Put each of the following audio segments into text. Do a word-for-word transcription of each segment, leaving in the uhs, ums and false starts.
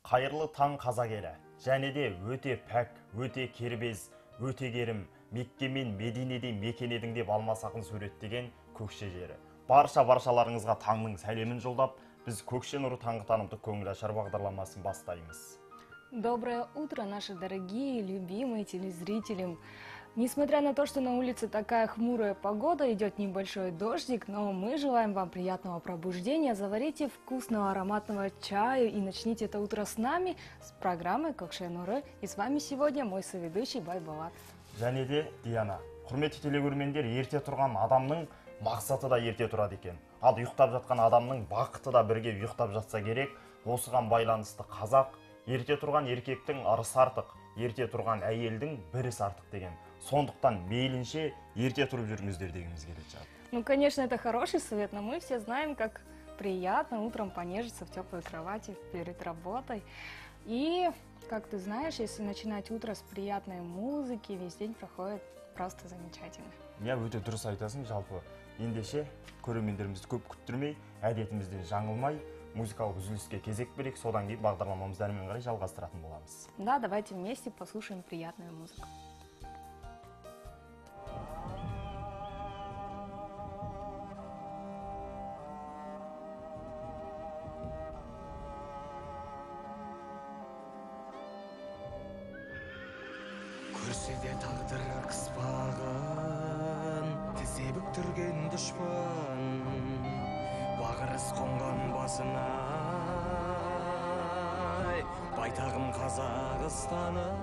Қайырлы таң қазақ елі. Және де өте пәк, өте кербез, өте керім, Мекке мен Мединеде мекен едің деп алмасақын суреттеген көкше жері. Барша баршаларыңызға таңның сәлемін жолдап, біз көкше нұры таңғы танымдық көңіл ашар бағдарламасын бастаймыз. Доброе утро, наши дорогие, любимые телезрители. Несмотря на то, что на улице такая хмурая погода, идет небольшой дождик, но мы желаем вам приятного пробуждения. Заварите вкусного ароматного чаю и начните это утро с нами, с программой «Көкше нұры». И с вами сегодня мой соведущий Байболат. Және де Диана. Құрметті телегөрмендер, ерте тұрған адамның мақсаты да ерте тұрады екен. Ал ұйықтап жатқан адамның бақыты да бірге ұйықтап жатса керек. Осыған байланысты қазақ ерте тұрған еркектің ырысы артық, ерте тұрған әйелдің бірісі артық деген. Сондықтан мейлінше ерте тұрып жүріңіздер дегіміз келеді жатыр. Ну, конечно, это хороший совет, но мы все знаем, как приятно утром понежиться в теплой кровати перед работой. И, как ты знаешь, если начинать утро с приятной музыки, весь день проходит просто замечательно. Я өте дұрыс айтасың, жалпы ендеше көрермендерімізді көп күттірмей, әдетімізден жаңылмай, музыкалық үзіліске кезек берейік, содан кейін бағдарламамызды әрмен қарай жалғастыратын боламыз. Да, давайте вместе послушаем приятную музыку. Көрседе тағдыр қыспағын, тізе бүктірген дұшпан, бағырыс қонған басына, байтағым Қазақстаным.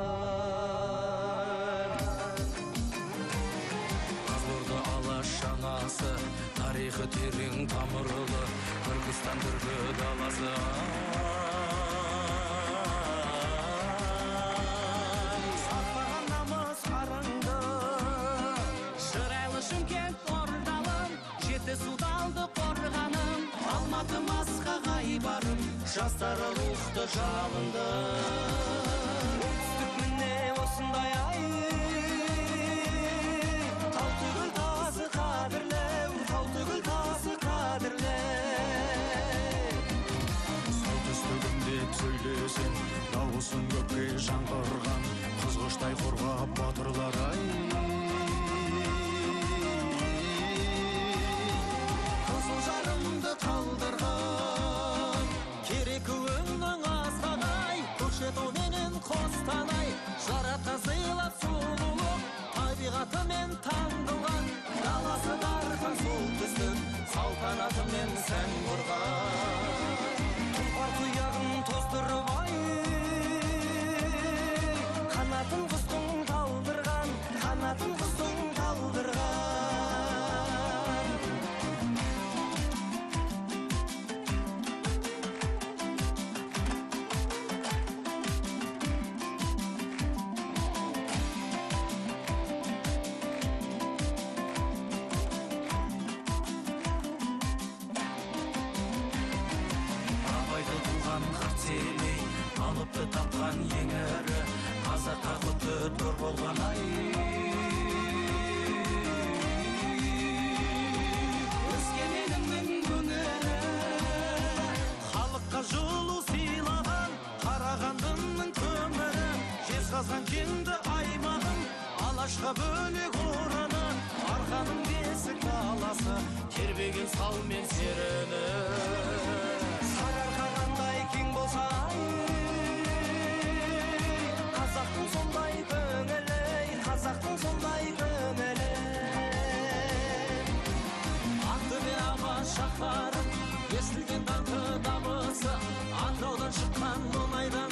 Қызылорда алаш анасы, тарихы терең тамырлы, Түркістан түркі даласы. Судалды қорғаным, алматы масқағай барым, жастары рухты жалынды. Оңтүстік міне осындай ай, тау түгіл тасы қадірлеу, тау түгіл тасы қадірлеу. Солтүстігінде сөйлесең, дауысын көкке жаңғырған, қызғыштай қорғап батырлар ай. Жарымды қалдырған, керекуіңнің астағай, Көкшетау менен Қостанай, жаратқа сыйлап сұлулық, табиғатымен таңдылған, даласы дархан солтүстік, салтанатымен сән құрған. Тұлпар тұяғын тоздырып ай, қанатын құстың талдырған, қанатын құстың талдырған. Алыпты тапқан ең әрі, қазаққа құтты төр болған ай. Өскеменімнің көңілі, халыққа жылу сыйлаған, Қарағандының көмірі, жезқазған кенді аймағын, алашқа бөлек ораны, Арқаның бесік даласы, тербеген сал мен серіні. Сарыарқа қандай кең болса қазақтың сондай көңілі, қазақтың сондай көңілі. Ақтөбе абай шаһары, естілген даңқы дабысы, Атыраудан шыққан мұнайдан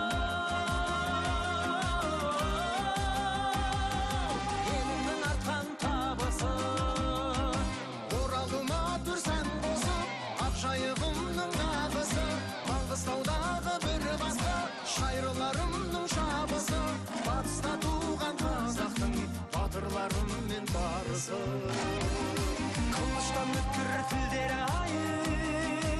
еліңнің артқан табысы. Оралыма тұрсаң қосып, Ақжайығымның нағысы, Маңғыстаудағы бір басқа, шайырларымның шабысы, батыста туған қазақтың батырларыммен барысы. Қылыштан өткір тілдері ай,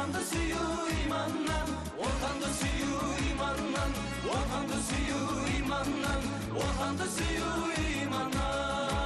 отанды сүю иманнан, отанды сүю иманнан, отанды сүю иманнан, отанды сүю иманнан.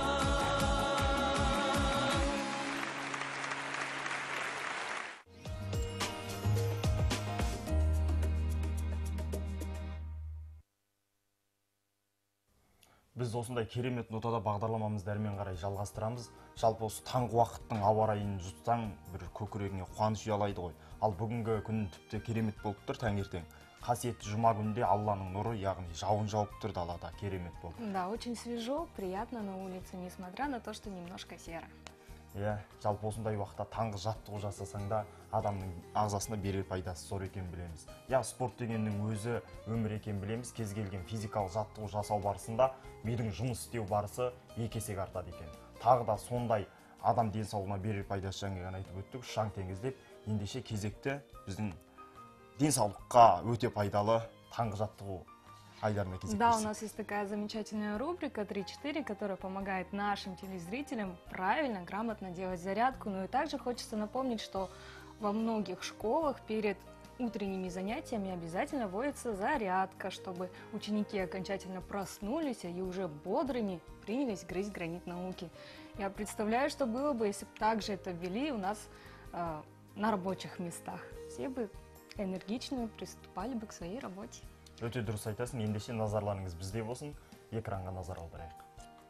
Біз осындай керемет нотада бағдарламамызды әрмен қарай жалғастырамыз. Жалпы осы таңғы уақыттың ауа райын жұтсаң, бір көкірегіңе қуаныш ұялайды ғой. Ал бүгінгі күн тіпті керемет болып тұр таңертең. Қасиетті жұма күнінде Алланың нұры, яғни жауын жауып тұр далада, керемет болды. Да, очень свежо, приятно на улице, несмотря на то, что немножко серо. Иә, жалпы осындай уақытта таңғы жаттығу жасасаң да адамның ағзасына берер пайдасы зор екенін білеміз. Я спорт дегеннің өзі өмір екенін білеміз. Кез келген физикалық жаттығу жасау барысында мидың жұмыс істеу барысы екі есеге артады екен. Тағы да сондай адам денсаулығына берер пайдасы жөнінде ғана айтып өттік, шаң теңіздеп. Ендеше кезекті біздің денсаулыққа өте пайдалы таңғы жаттығу. Да, у нас есть такая замечательная рубрика три-четыре, которая помогает нашим телезрителям правильно, грамотно делать зарядку. Ну и также хочется напомнить, что во многих школах перед утренними занятиями обязательно вводится зарядка, чтобы ученики окончательно проснулись и уже бодрыми принялись грызть гранит науки. Я представляю, что было бы, если бы также это ввели у нас э, на рабочих местах. Все бы энергично приступали бы к своей работе. Өте дұрыс айтасың, ендеше назарларыңыз бізде болсын, экранға назар аударайық.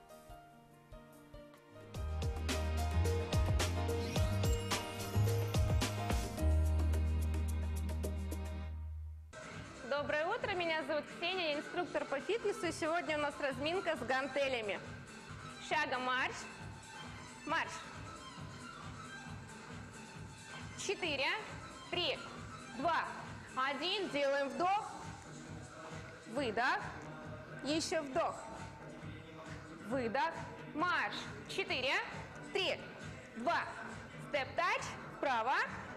Доброе утро, меня зовут Ксения, я инструктор по фитнесу, и сегодня у нас разминка с гантелями. Шагом марш, марш. Четыре, три, два, один, делаем вдох. Выдох. Еще вдох. Выдох. Марш. Четыре, три, два. Степ-тач. Вправо.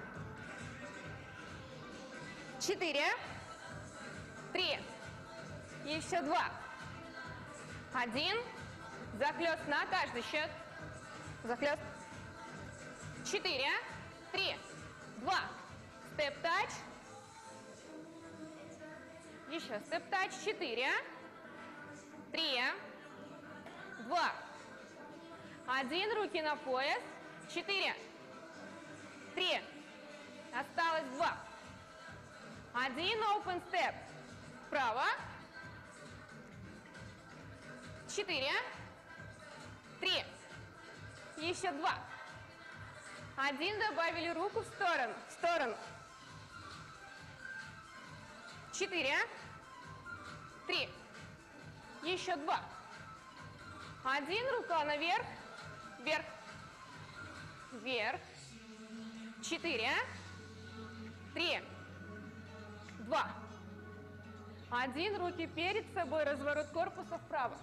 Четыре, три. Еще два. Один. Захлест на каждый счет. Захлест. Четыре, три, два. Степ-тач. Еще степ-тач. Четыре, три, два, один. Руки на пояс. Четыре, три. Осталось два. Один. Open step. Вправо. Четыре, три. Еще два. Один. Добавили руку в сторону. В сторону. Четыре. Три. Еще два. Один. Рука наверх. Вверх. Вверх. Четыре. Три. Два. Один. Руки перед собой. Разворот корпуса вправо.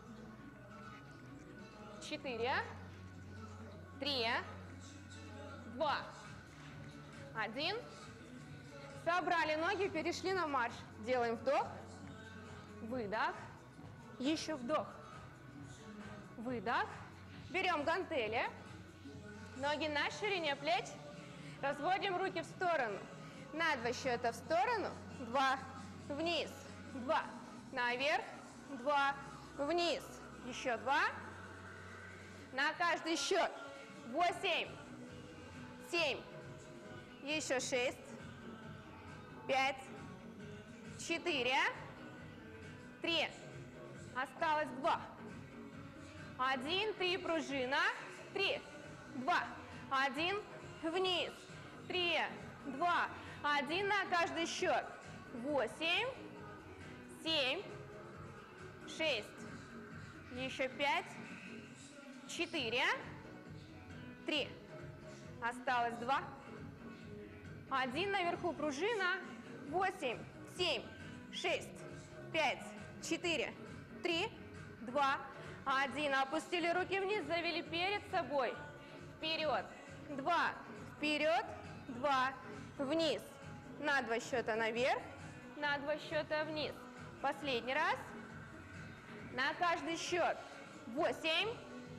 Четыре. Три. Два. Один. Собрали ноги, перешли на марш. Делаем вдох. Выдох. Еще вдох. Выдох. Берем гантели. Ноги на ширине плеч. Разводим руки в сторону. На два счета в сторону. Два. Вниз. Два. Наверх. Два. Вниз. Еще два. На каждый счет. Восемь. Семь. Еще шесть. Пять. Четыре. Три. Осталось два. Один. Три. Пружина. Три. Два. Один. Вниз. Три. Два. Один на каждый счет. Восемь. Семь. Шесть. Еще пять. Четыре. Три. Осталось два. Один наверху пружина. Восемь. Семь. Шесть. Пять. Четыре. Три. Два. Один. Опустили руки вниз, завели перед собой. Вперед. Два. Вперед. Два. Вниз. На два счета наверх. На два счета вниз. Последний раз. На каждый счет. Восемь.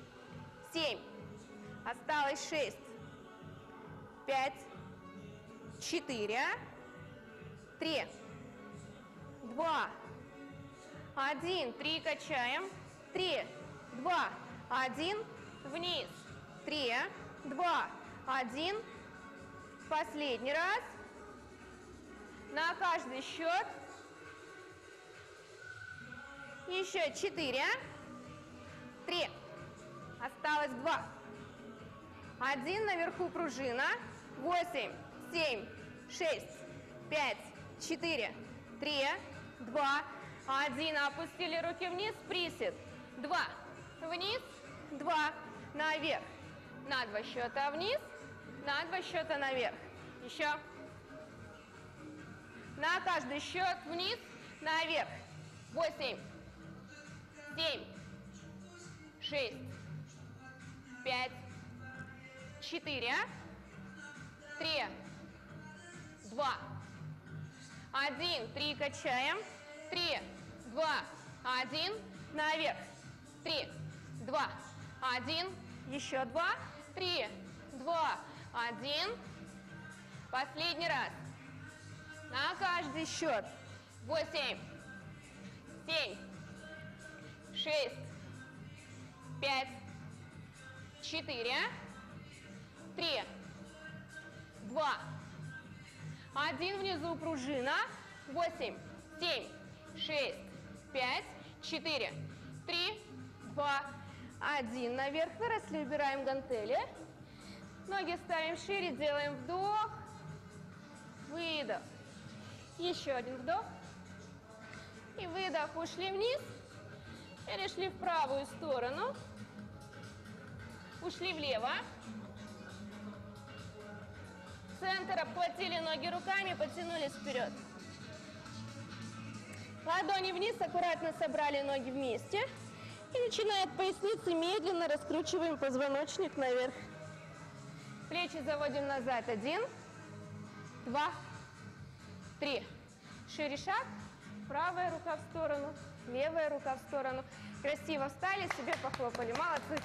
Семь. Осталось шесть. Пять. четыре, три, два, один. Три качаем. Три, два, один. Вниз. Три, два, один. Последний раз. На каждый счет. Еще четыре, три. Осталось два. Один, наверху пружина. Восемь, семь, шесть, пять, четыре, три, два, один. Опустили руки вниз. Присед. Два. Вниз. Два. Наверх. На два счета вниз. На два счета наверх. Еще. На каждый счет вниз. Наверх. Восемь. Семь. Шесть. Пять. Четыре. Три. Два. Один. Три качаем. Три. Два. Один. Наверх. Три. Два. Один. Еще два. Три. Два. Один. Последний раз. На каждый счет. Восемь. Семь. Шесть. Пять. Четыре. Три. Два. Один. Внизу пружина. Восемь. Семь. Шесть. Пять. Четыре. Три. Два. Один. Наверх выросли. Убираем гантели. Ноги ставим шире. Делаем вдох. Выдох. Еще один вдох. И выдох. Ушли вниз. Перешли в правую сторону. Ушли влево. Центр. Обхватили ноги руками. Потянулись вперед. Ладони вниз. Аккуратно собрали ноги вместе. И начиная от поясницы, медленно раскручиваем позвоночник наверх. Плечи заводим назад. Один. Два. Три. Шире шаг. Правая рука в сторону. Левая рука в сторону. Красиво встали, себе похлопали. Молодцы.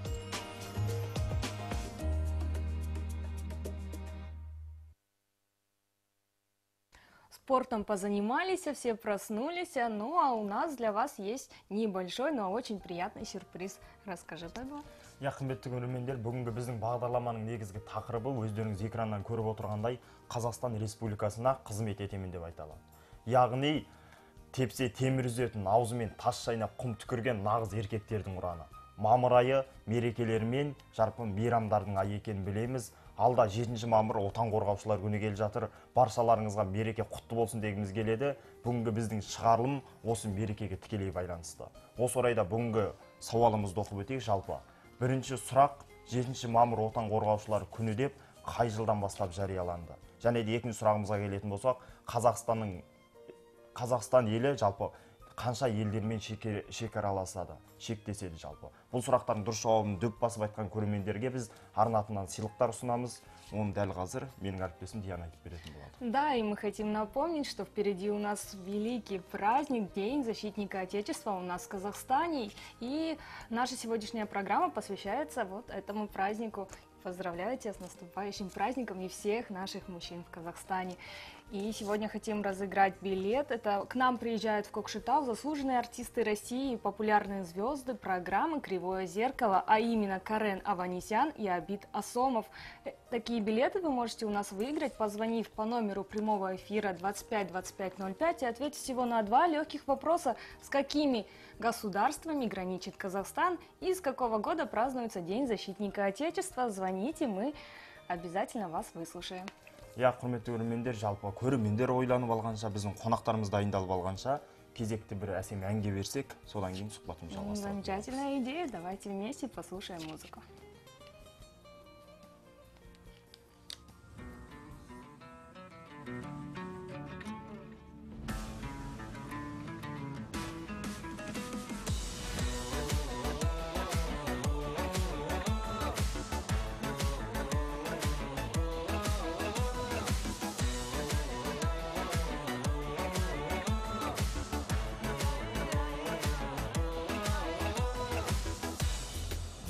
Спортом позанимались, все проснулись, ну а у нас для вас есть небольшой, но очень приятный сюрприз. Расскажи, Пайбол. Я қымбетті көрермендер, бүгінгі біздің бағдарламаның негізгі тақырыбы өздеріңіз экраннан көріп отырғандай Қазақстан Республикасына қызмет етемін деп айта алады. Яғни тепсе темір үзетін, аузымен тас шайнап құм түкірген нағыз еркектердің ұраны. Мамыр айы мерекелермен жарқын мейрамдардың айы екенін білеміз. Алда жетінші мамыр отан қорғаушылар күні келе жатыр. Баршаларыңызға мереке құтты болсын дегіміз келеді. Бүгінгі біздің шығарылым осы мерекеге тікелей байланысты. Осы орайда бүгінгі сауалымызды оқып өтейік. Жалпы бірінші сұрақ, жетінші мамыр отан қорғаушылар күні деп қай жылдан бастап жарияланды? Және де екінші сұрағымызға келетін болсақ, Қазақстанның Қазақстан елі жалпы қанша елдермен шекараласады, шектеседі жалпы. Бұл сұрақтардың дұрыс жауабын дөп басып айтқан көрермендерге біз арнатынан сыйлықтар ұсынамыз. Оны дәл қазір менің әріптесім Диана айтып беретін болады. Да, и мы хотим напомнить, что впереди у нас великий праздник, День защитника Отечества у нас в Казахстане. И наша сегодняшняя программа посвящается вот этому празднику. Поздравляю тебя с наступающим праздником и всех наших мужчин в Казахстане. И сегодня хотим разыграть билет. Это к нам приезжают в Кокшетау заслуженные артисты России, популярные звезды программы «Кривое зеркало», а именно Карен Аванесян и Абид Асомов. Такие билеты вы можете у нас выиграть, позвонив по номеру прямого эфира двадцать пять двадцать пять ноль пять и ответить всего на два легких вопроса: с какими государствами граничит Казахстан и с какого года празднуется День защитника Отечества. Звоните, мы обязательно вас выслушаем. Я құрметті көрермендер, жалпы көрермендер ойланып алғанша, біздің қонақтарымыз дайындалып алғанша, кезекті бір әсем әнге берсек, содан кейін сұхбатымыз жалғастырады. Замечательная идея, давайте вместе послушаем музыку.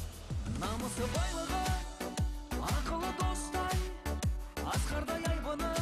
Намысы байлығы, ақылы достай, асқардай айбыны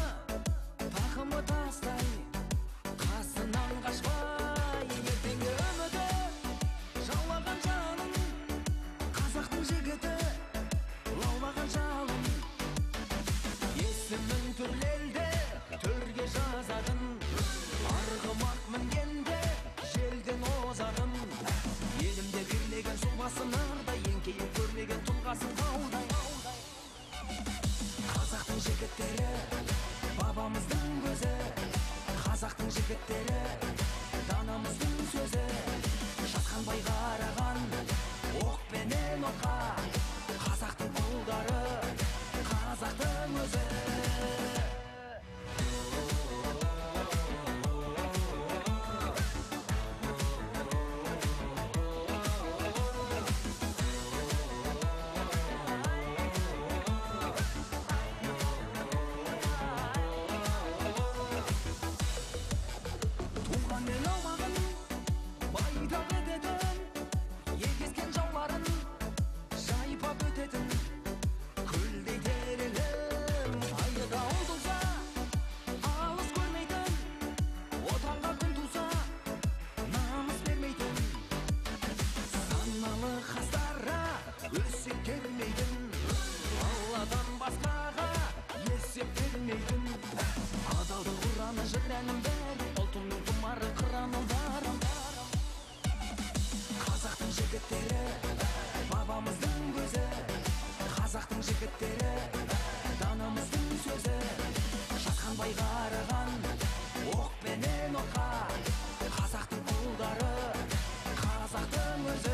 жігіттері, данамыздың сөзі, жатқанбай қараған, оқпенен отқа, қазақтың ұлдары, қазақтың өзі. Бабамыздың көзі, қазақтың жігіттері, данамыздың сөзі, жатқанбай қараған, оқпенен отқа, қазақтың ұлдары, қазақтың өзі.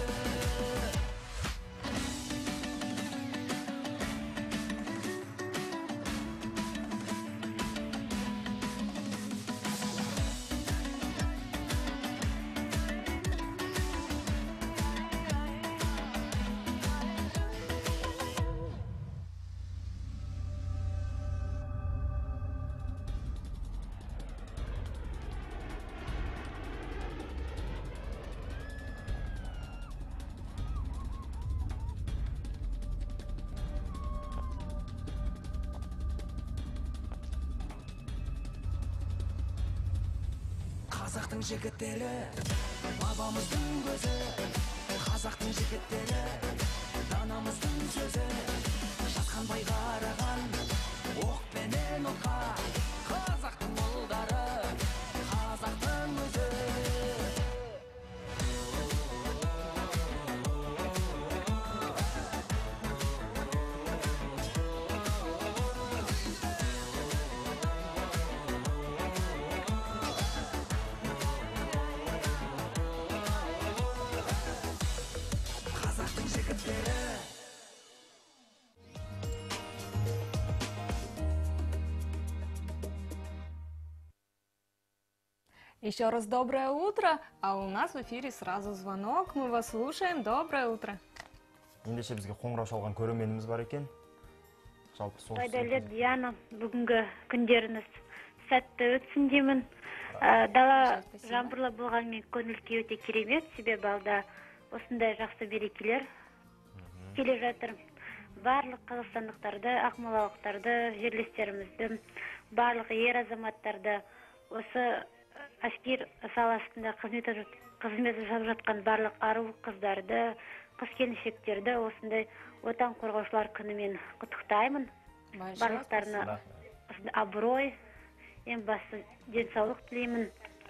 Қазақтың жігіттері, бабамыздың көзі, қазақтың жігіттері, данамыздың сөзі, жатқанбай қараған, оқпенен отқа, қазақтың ұлдары, қазақтың өзі. Еще раз доброе утро, а у нас в эфире сразу звонок. Мы вас слушаем. Доброе утро. Ендеше бізге қоңырау шалған көрерменіміз бар екен. Жалпы сол. Пайдалы Диана, бүгінгі күндеріңіз сәтті өтсін деймін. Дала жаңбырлы болғанмен көңіл-күй өте керемет, себебі алда осындай жақсы мерекелер келе жатыр. Барлық қазақстандықтарды, ақмолалықтарды, жерлестерімізді, барлық ер азаматтарды, осы әскер саласында қызмет жасап жатқан барлық ару қыздарды, қыз-келіншектерді осындай отан қорғаушылар күнімен құттықтаймын. Барлықтарына абырой, ең басты денсаулық тілеймін.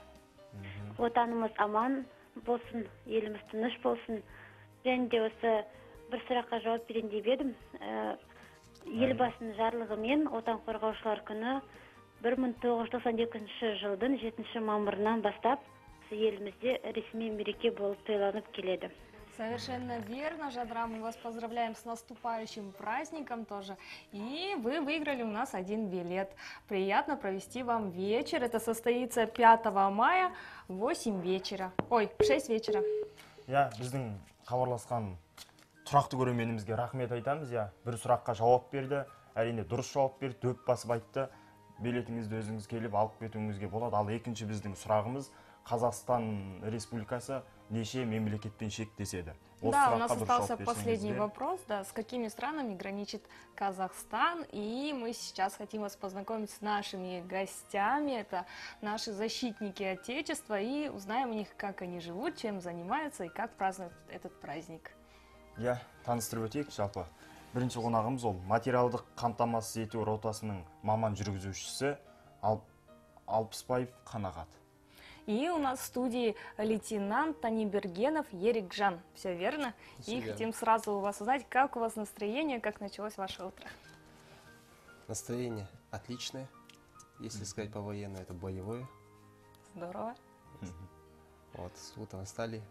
Отанымыз аман болсын, еліміз тыныш болсын. Және де осы бір сұраққа жауап берейін деп едім. Елбасының жарлығымен отан қорғаушылар күні бір мың тоғыз жүз тоқсан екінші жылдың жетінші мамырынан бастап елімізде ресми мереке болып тойланып келеді. Совершенно верно, Жадра, мы вас поздравляем с наступающим праздником тоже. И вы выиграли у нас один билет. Приятно провести вам вечер. Это состоится пятого мая в восемь вечера. Ой, в шесть вечера. Я, біздің хабарласқан тұрақты көрерменімізге рахмет айтамыз. Я, бір сұраққа жауап берді. Әрине дұрыс жауап берді, дөп басып айтты. Билетіңізді өзіңіз келіп алып кетуіңізге болады. Ал екінші біздің сұрағымыз Қазақстан Республикасы неше мемлекетпен шектеседі? Да, у нас остался последний вопрос. Да, с какими странами граничит Казахстан? И мы сейчас хотим вас познакомить с нашими гостями. Это наши защитники Отечества. И узнаем у них, как они живут, чем занимаются и как празднуют этот праздник. Я, таныстырып өтейік, жалпы. Бірінші қонағымыз ол материалдық қамтамасыз ету ротасының маман жүргізушісі Алпысбаев Қанағат. И у нас в студии лейтенант Танибергенов Ерикжан. Все верно? Все И верно. хотим сразу у вас узнать, как у вас настроение, как началось ваше утро. Настроение отличное. Если сказать по-военному, это боевое. Здорово. Вот, с утром встали.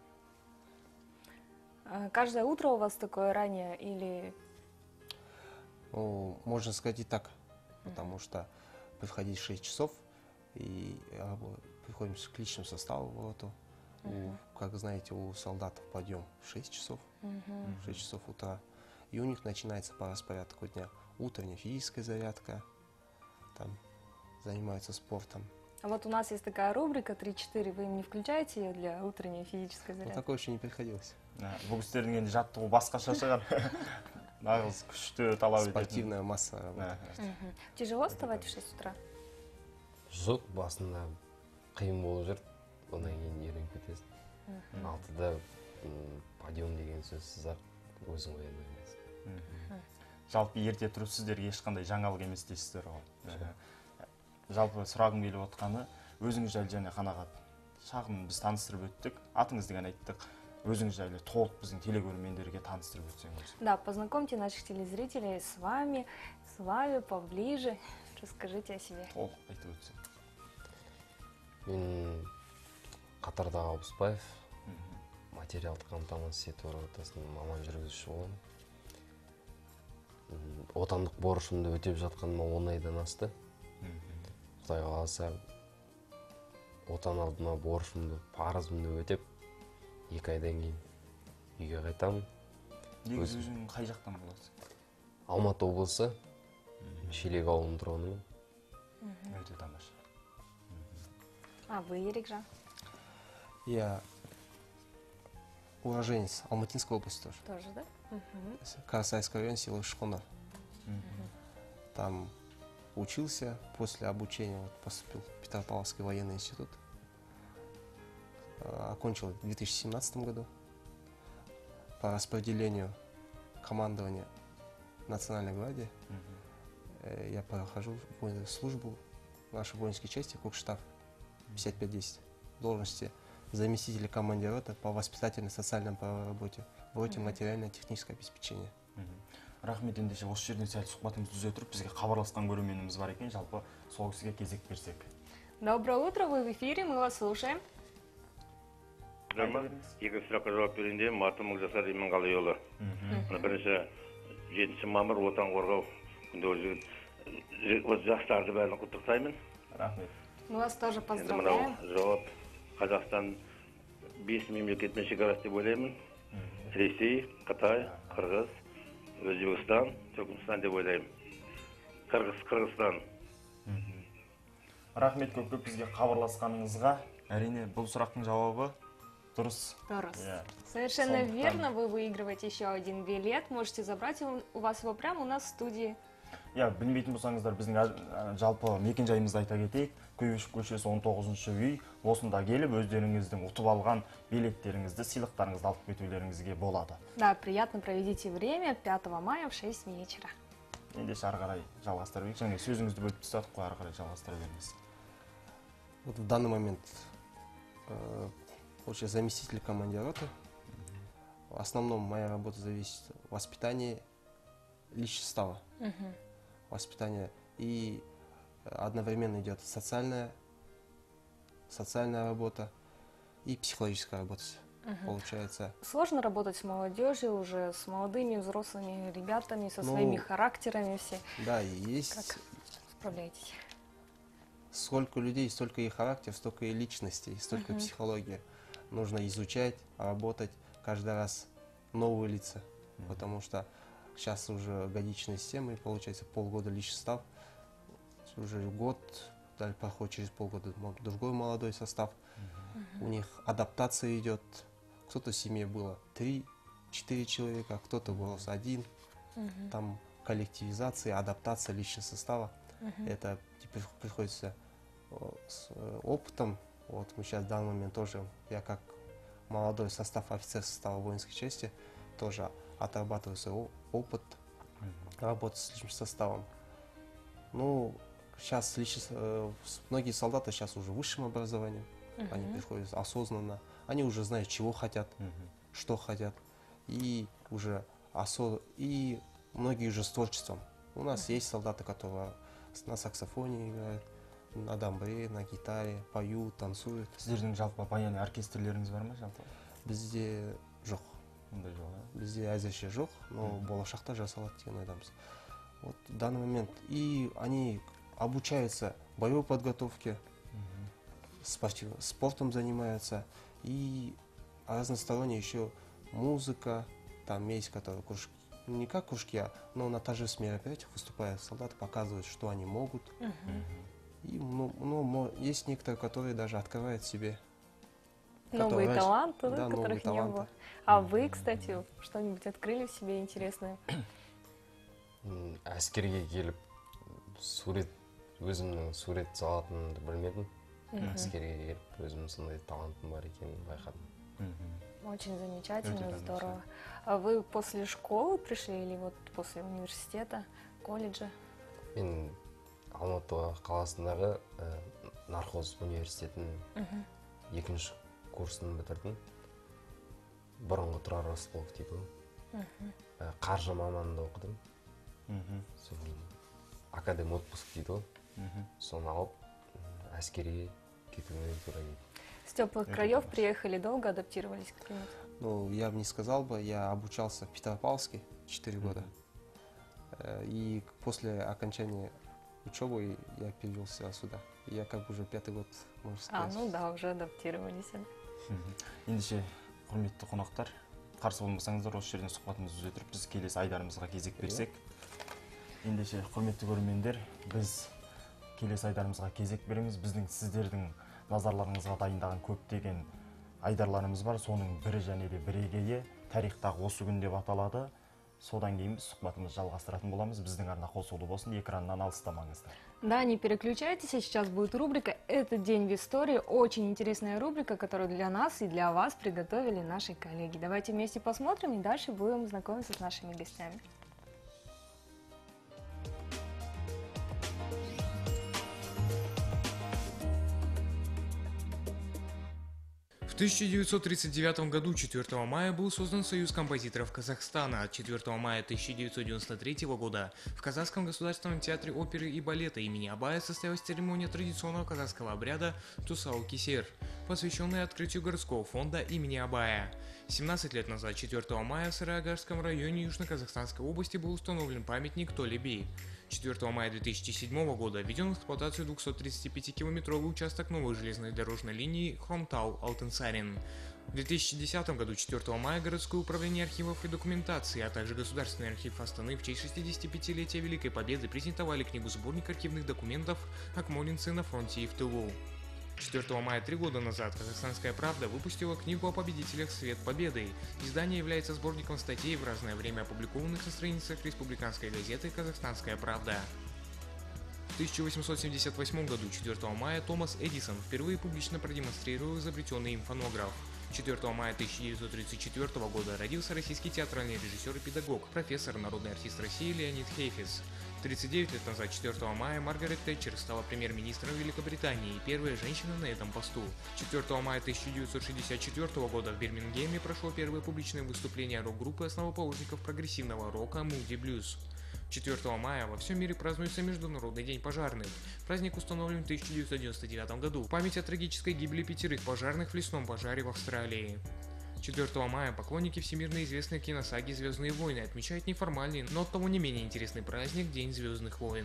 А каждое утро у вас такое раннее или... Ну, можно сказать и так, потому что приходить в шесть часов, и рабо- приходим к личному составу в роту. У, как знаете, у солдатов подъем в шесть часов, в шесть часов утра. И у них начинается по распорядку дня утренняя физическая зарядка, там занимаются спортом. А вот у нас есть такая рубрика три-четыре, вы им не включаете ее для утренней физической Но зарядки? такое еще не приходилось. Бұл кісілердің енді жаттығу басқаша шығар. Нағыз күшті талап ететін. Спортивная масса работы. Мгм. Тяжело вставать в шесть утра? Жоқ, басында қиын болып жүр, одан кейін үйреніп кетесің. Алтыда м, подъем деген сөзсіз ақ өзің ояну емес. Жалпы ерте тұру сіздерге ешқандай жаңалық емес дейсіздер ғой. Ә, Жалпы сұрағым келіп отқаны, өзіңіз жайлы және қанағат. Шағын біз таныстырып өттік, атыңызды ғана айттық. Өзіңіз жайлы толық біздің телекөрермендерге таныстырып өтсеңіз. Да, познакомьте наших телезрителей с вами, с вами поближе. Расскажите о себе. Толық айтып өтсең. Мен Қатардағы Абыспаев, материалдық қамтамасыз ету ортасының маман жүргізуші боламын. М, Отандық борышымды өтеп жатқаныма он айдан асты. Құдай қаласа, отан алдына борышымды, парызымды өтеп, екі айдан кейін үйге қайтамын. Негізі өзің қай жақтан боласың? Алматы облысы, Шелек ауылының тұрғынымын. Өте тамаша. А вы, Ерикжан? Я уроженец Алматинской области тоже. Тоже, да? Мгм. Карасайский район, село Шхуна. Там учился, после обучения вот, поступил в Петропавловский военный институт. Э, Окончил в две тысячи семнадцатом году. По распределению командования Национальной гвардии э, я прохожу военную службу в нашей воинской части Кокштаб пятьдесят пять десять. Должности заместителя командира роты по воспитательно-социальной работе, в роте материально-техническое обеспечение. Рахмет, ендеше осы жерден сәл сұхбатымызды үзе тұрып, бізге хабарласқан көрерменіміз бар екен, жалпы сол кісіге кезек берсек. Доброе утро, вы в эфире, мы вас слушаем. Драма, екі сұраққа жауап берейінде, Матым Мыңжасар Иманғалиұлы. Мына бірінші жетінші мамыр отан қорғау күнде өз жастарды бәрін құттықтаймын. Рахмет. Мы вас тоже Енді мынау поздравляем. жауап Қазақстан бес мемлекетмен шекарасы деп ойлаймын. Ресей, Қытай, Қырғыз, Өзбекстан, Түркменстан деп ойлаймын. Қырғыз, Қырғызстан. Рахмет көп-көп бізге хабарласқаныңызға. Әрине, бұл сұрақтың жауабы дұрыс. Дорос. Иә. Совершенно Сондықтан- верно, вы выигрываете еще один билет. Можете забрать его, у вас его прямо у нас в студии. Иә, білмейтін болсаңыздар, біздің ә, жалпы мекен жайымызды айта кетейік. Күйеуішев көшесі он тоғызыншы үй. Осында келіп, өздеріңіздің ұтып алған билеттеріңізді, сыйлықтарыңызды алып кетулеріңізге болады. Да, приятно проведите время пятого мая в шесть вечера. Ендеше ары қарай жалғастыра берейік. Және сөзіңізді бөліп тастадық қой, ары қарай жалғастыра беріңіз. Вот в данный момент э, получается заместитель командира роты. В основном моя работа зависит от воспитания личного состава. Воспитание. И одновременно идет социальная, социальная работа и психологическая работа. Получается, Сложно работать с молодежью уже, с молодыми взрослыми ребятами, со Ну, своими характерами все. да, и есть Как справляетесь? сколько людей, столько и характер, столько и личностей, столько психологии. Нужно изучать, работать каждый раз новые лица, потому что сейчас уже годичная система, и получается полгода личный состав, уже год, далее проходит через полгода мо- другой молодой состав. У них адаптация идет. Кто-то в семье было три-четыре человека, кто-то был один. Там коллективизация, адаптация личного состава. Это теперь приходится о, с э, опытом. Вот мы сейчас в данный момент тоже, я как молодой состав офицер состава воинской части, тоже отрабатываю свой о- опыт работы с личным составом. Ну, сейчас личный, э, с- многие солдаты сейчас уже высшим образованием, они приходят осознанно, они уже знают, чего хотят, что хотят, и уже осо... и многие уже с творчеством. У нас есть солдаты, которые с- на саксофоне играют, на дамбре, на гитаре, поют, танцуют. Сіздердің жалпы баян оркестрлеріңіз бар ма жалпы? Бізде жоқ. Ондай жоқ, а? Бізде әзірше жоқ, но болашақта жасалады деген ойдамыз. Вот в данный момент и они обучаются боевой подготовке, спортив- спортом занимаются и разносторонне еще музыка, там есть которые кружки, не как кружки, а, но на торжественных мероприятиях выступают солдаты, показывают, что они могут. И ну, ну, мо- есть некоторые, которые даже открывают себе Новые которые- таланты, да, да, новые которых не таланты. было. А вы, кстати, что-нибудь открыли в себе интересное? М, әскерге келіп сурет өзімнің сурет салатынымды білмедім. Әскерге келіп өзімнің сондай талантым бар екенін байқадым. Очень замечательно, Это здорово. А вы после школы пришли или вот после университета, колледжа? Мен Алматы қаласындағы ә, нархоз университетінің екінші курсын бітірдім. Бұрынғы Тұрар Рысқұлов дейді ғой. Ә, Қаржы маманында оқыдым. Сол академ отпуск дейді ғой. Соны алып м, әскерге кетуіме тура келді. С теплых краев приехали, долго адаптировались к климату? Ну, я бы не сказал бы, я обучался в Петропавловске четыре года. Э, И после окончания учебы я перевелся сюда. Я как бы уже пятый год, можно А, сказать. ну да, уже адаптировались. Ендеше құрметті қонақтар, қарсы болмасаңыздар осы жерден сұхбатымызды үзе тұрып біз келесі айдарымызға кезек берсек. Ендеше құрметті көрермендер, біз келесі айдарымызға кезек береміз. Біздің сіздердің назарларыңызға дайындаған көптеген айдарларымыз бар. Соның бірі және де бірегейі тарихтағы осы күн деп аталады. Содан кейін біз сұхбатымызды жалғастыратын боламыз. Біздің арна қосулы болсын, экраннан алыстамаңыздар. Да, не переключайтесь, сейчас будет рубрика «Этот день в истории». Очень интересная рубрика, которую для нас и для вас приготовили наши коллеги. Давайте вместе посмотрим и дальше будем знакомиться с нашими гостями. В тысяча девятьсот тридцать девятом году четвёртого мая был создан Союз композиторов Казахстана. четвёртого мая тысяча девятьсот девяносто третьего года в Казахском государственном театре оперы и балета имени Абая состоялась церемония традиционного казахского обряда Тусау-Кисер, посвященная открытию городского фонда имени Абая. семнадцать лет назад, четвёртого мая, в Сарыагарском районе Южно-Казахстанской области был установлен памятник Толе Би. четвёртого мая две тысячи седьмого года введен в эксплуатацию двухсоттридцатипятикилометровый участок новой железной дорожной линии Хромтау-Алтынсарин. В две тысячи десятом году, четвёртого мая, городское управление архивов и документации, а также Государственный архив Астаны в честь шестидесятипятилетия Великой Победы презентовали книгу-сборник архивных документов «Акмолинцы на фронте и в тылу». четвёртого мая три года назад «Казахстанская правда» выпустила книгу о победителях «Свет Победы». Издание является сборником статей в разное время опубликованных на страницах республиканской газеты «Казахстанская правда». В тысяча восемьсот семьдесят восьмом году, четвёртого мая, Томас Эдисон впервые публично продемонстрировал изобретенный им фонограф. четвёртого мая тысяча девятьсот тридцать четвёртого года родился российский театральный режиссер и педагог, профессор, народный артист России Леонид Хейфиц. тридцать девять лет назад, четвёртого мая, Маргарет Тэтчер стала премьер-министром Великобритании и первая женщина на этом посту. четвёртого мая тысяча девятьсот шестьдесят четвёртого года в Бирмингеме прошло первое публичное выступление рок-группы основоположников прогрессивного рока Moody Blues. четвёртого мая во всем мире празднуется Международный день пожарных. Праздник установлен в тысяча девятьсот девяносто девятом году в память о трагической гибели пятерых пожарных в лесном пожаре в Австралии. четвёртого мая поклонники всемирно известной киносаги «Звездные войны» отмечают неформальный, но оттого не менее интересный праздник День Звездных войн.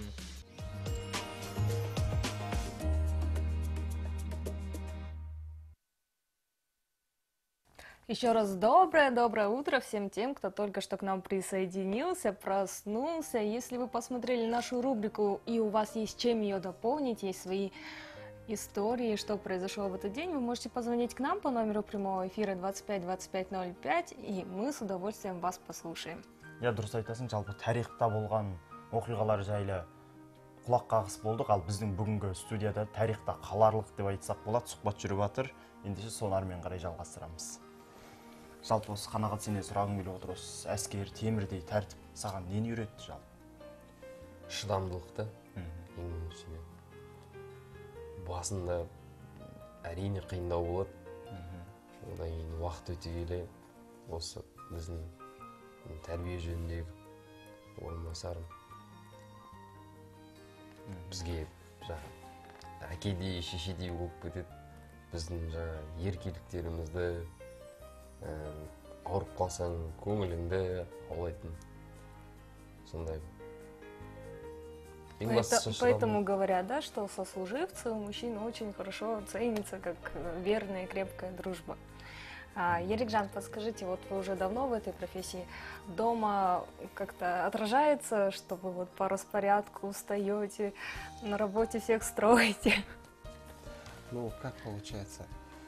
Еще раз доброе-доброе утро всем тем, кто только что к нам присоединился, проснулся. Если вы посмотрели нашу рубрику и у вас есть чем ее дополнить, есть свои истории, что произошло в этот день, вы можете позвонить к нам по номеру прямого эфира двадцать пять двадцать пять ноль пять, и мы с удовольствием вас послушаем. Я дұрыс айтасың, жалпы тарихта болған оқиғалар жайлы құлақ қағыс болдық, ал біздің бүгінгі студияда тарихта қаларлық деп айтсақ болады, сұхбат жүріп жатыр. Ендеше соны әрмен қарай жалғастырамыз. Жалпы осы қанағат сенен сұрағым келіп отыр, осы әскер, темірдей тәртіп саған нені үйретті жалпы? Шыдамдылықты ең біріншіден. Басында әрине қиындау болады. Одан кейін уақыт өте келе осы біздің тәрбие жөніндегі орынбасарым бізге әкедей шешедей болып кетеді. Біздің жаңа еркеліктерімізді, ауырып қалсаң көңіліңді аулайтын сондай. Поэтому говорят, да, что сослуживцы у мужчин очень хорошо ценится как верная и крепкая дружба. А, Ерикжан, подскажите, вот вы уже давно в этой профессии, дома как-то отражается, что вы вот по распорядку устаете, на работе всех строите? Ну, как получается?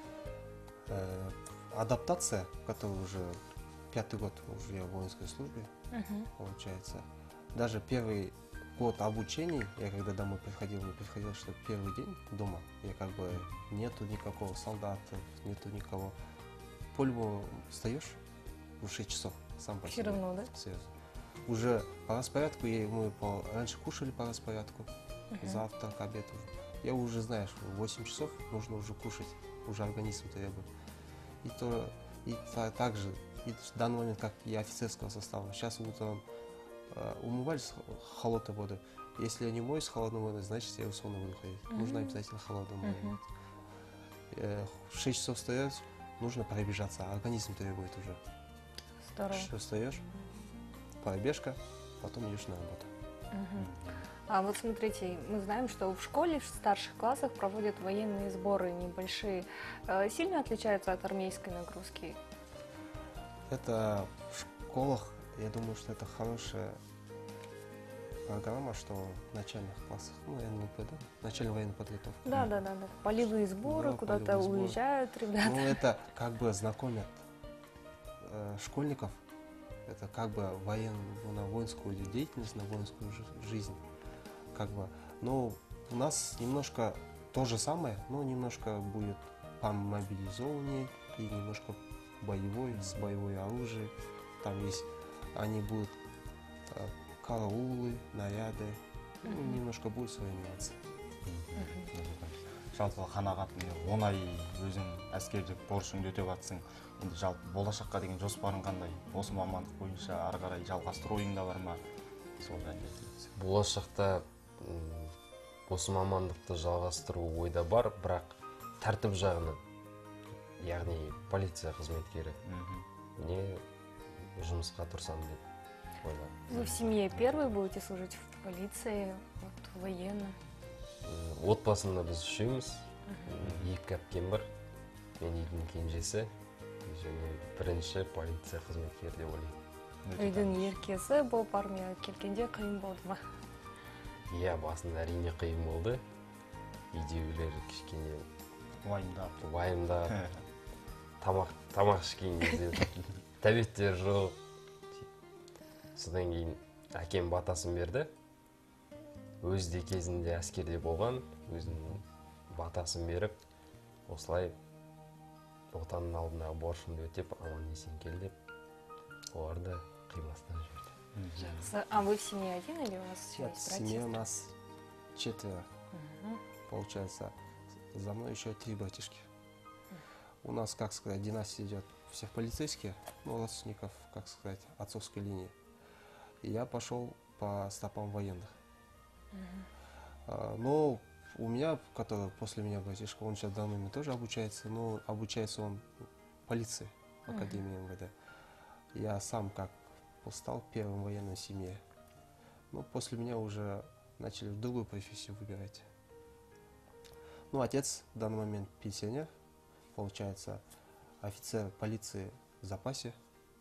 Э, адаптация, которая уже пятый год уже я в воинской службе, uh-huh. получается. Даже первый год обучения, я когда домой приходил, мне приходилось, что первый день дома, я как бы нету никакого солдата, нету никого. По-любому встаешь в шесть часов, сам по себе. Все равно, да? Серьезно. Уже по распорядку, я, мы по, раньше кушали по распорядку, uh-huh. завтрак, обед. Я уже, знаешь, в восемь часов нужно уже кушать, уже организм требует. И то, и та, так же, и в данный момент, как и офицерского состава. Сейчас утром э, умывались холодной водой. Если я не моюсь с холодной водой, значит я условно буду ходить. Uh-huh. Нужно обязательно холодной водой. Uh-huh. э, в шесть часов встаешь, нужно пробежаться, а организм требует уже. Здорово. Встаешь, пробежка, потом идешь на работу. Uh-huh. А вот смотрите, мы знаем, что в школе в старших классах проводят военные сборы небольшие. Сильно отличаются от армейской нагрузки? Это в школах, я думаю, что это хорошая программа, что в начальных классах, ну, я не да? начальная военная подготовка. Да, да, да, да. Полевые сборы, да, куда-то уезжают ребята. Ну, это как бы знакомят э, школьников, это как бы воен, на воинскую деятельность, на воинскую жизнь. Как бы, но у нас немножко то же самое, но немножко будет помобилизованнее и немножко боевой, с боевой оружием. Там есть, они будут э, караулы, наряды, ну, немножко будет свои нюансы. Жалпы қанағат он ай өзің әскерлік борышыңды өтеп жатсың. Енді жалпы болашаққа деген жоспарың қандай? Осы мамандық бойынша ары қарай жалғастыру ойыңда бар ма? Сол жайында айтыңыз. Болашақта осы мамандықты жалғастыру ойда бар, бірақ тәртіп жағынан, яғни полиция қызметкері не жұмысқа тұрсам деп ойлаймын. Вы в семье первый будете служить в полиции, вот, в военном? Отбасында біз үшеуміз, екі әпкем бар, мен үйдің кенжесі, және бірінші полиция қызметкері деп ойлаймын. Үйдің еркесі болып армияға келгенде қиын болды ма? Иә, басында әрине қиын болды. Үйдегілер кішкене уайымдап, уайымдап, тамақ тамақ ішкен кезде тәбеттер жоқ. Содан кейін әкем батасын берді. Өзі де кезінде әскерде болған, өзінің батасын беріп, осылай отанның алдындағы борышымды өтеп, аман есен кел деп, оларды қимастан жіберді. А вы в семье один или у вас еще есть братья? В семье у нас четверо. Получается, за мной еще три братишки. У нас, как сказать, династия идет всех полицейских, ну, родственников, как сказать, отцовской линии. И я пошел по стопам военных. Uh-huh. Но у меня, который после меня братишка, он сейчас в данный момент тоже обучается, но обучается он в полиции, в Академии эм вэ дэ. Я сам как стал первым военным в семье. Но после меня уже начали в другую профессию выбирать. Ну, отец в данный момент пенсионер, получается, офицер полиции в запасе,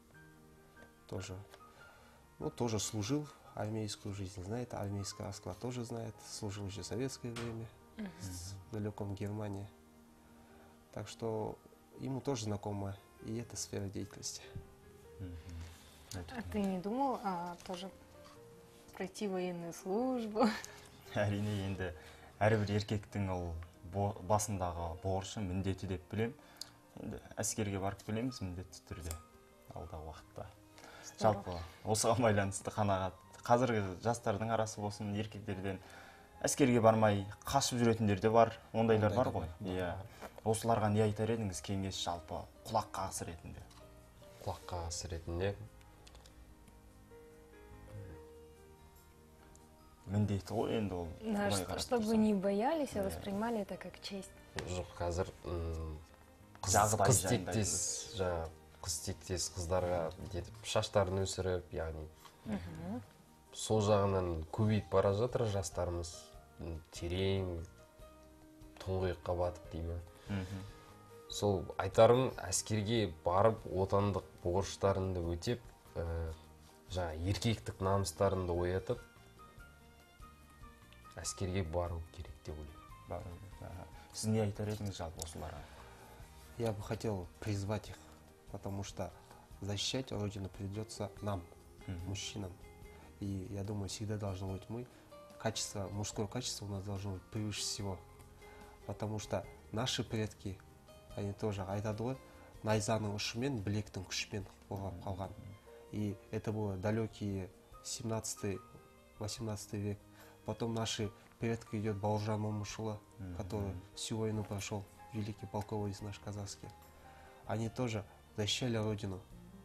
тоже, ну, тоже служил. Армейскую жизнь знает, армейский расклад тоже знает, служил еще в советское время, uh-huh. в далеком Германии. Так что ему тоже знакома и эта сфера деятельности. Uh-huh. А ты не думал а, тоже пройти военную службу? Әрине, енді әрбір еркектің ол басындағы борышы, міндеті деп білем. Енді әскерге барып білеміз міндетті түрде алдағы уақытта. Жалпы осыған байланысты қанағат. Қазіргі жастардың арасы болсын, еркектерден әскерге бармай қашып жүретіндер де бар, ондайлар бар ғой. Иә. Осыларға не айтар едіңіз кеңес жалпы құлақ қағыс ретінде? Құлақ қағыс ретінде міндеті ғой енді ол. Да, Олай что- қарап чтобы тұрсаң. не боялись, а воспринимали это как честь. Жоқ, қазір м, қыз Жағдай қыз жайында тектес жаңағы қыз тектес қыздарға детіп шаштарын өсіріп, яғни сол жағынан көбейіп бара жатыр жастарымыз, м, терең тұңғиыққа батып дей ма. Сол айтарым, әскерге барып отандық борыштарыңды өтеп, ә, жаңа еркектік намыстарыңды оятып, әскерге бару керек деп ойлаймын. Бару керек, аха. Сіз не айтар едіңіз жалпы осыларға? Я бы хотел призвать их, потому что защищать Родину придется нам, мужчинам. И я думаю, всегда должно быть мы. Качество, мужское качество у нас должно быть превыше всего. Потому что наши предки, они тоже айтады ғой, найзаның ұшымен, білектің күшімен қорғап қалған. И это было далекие семнадцатый-восемнадцатый век. Потом наши предки идет Бауыржан Момышұлы, который всю войну прошел, великий полководец наш казахский. Они тоже защищали Родину.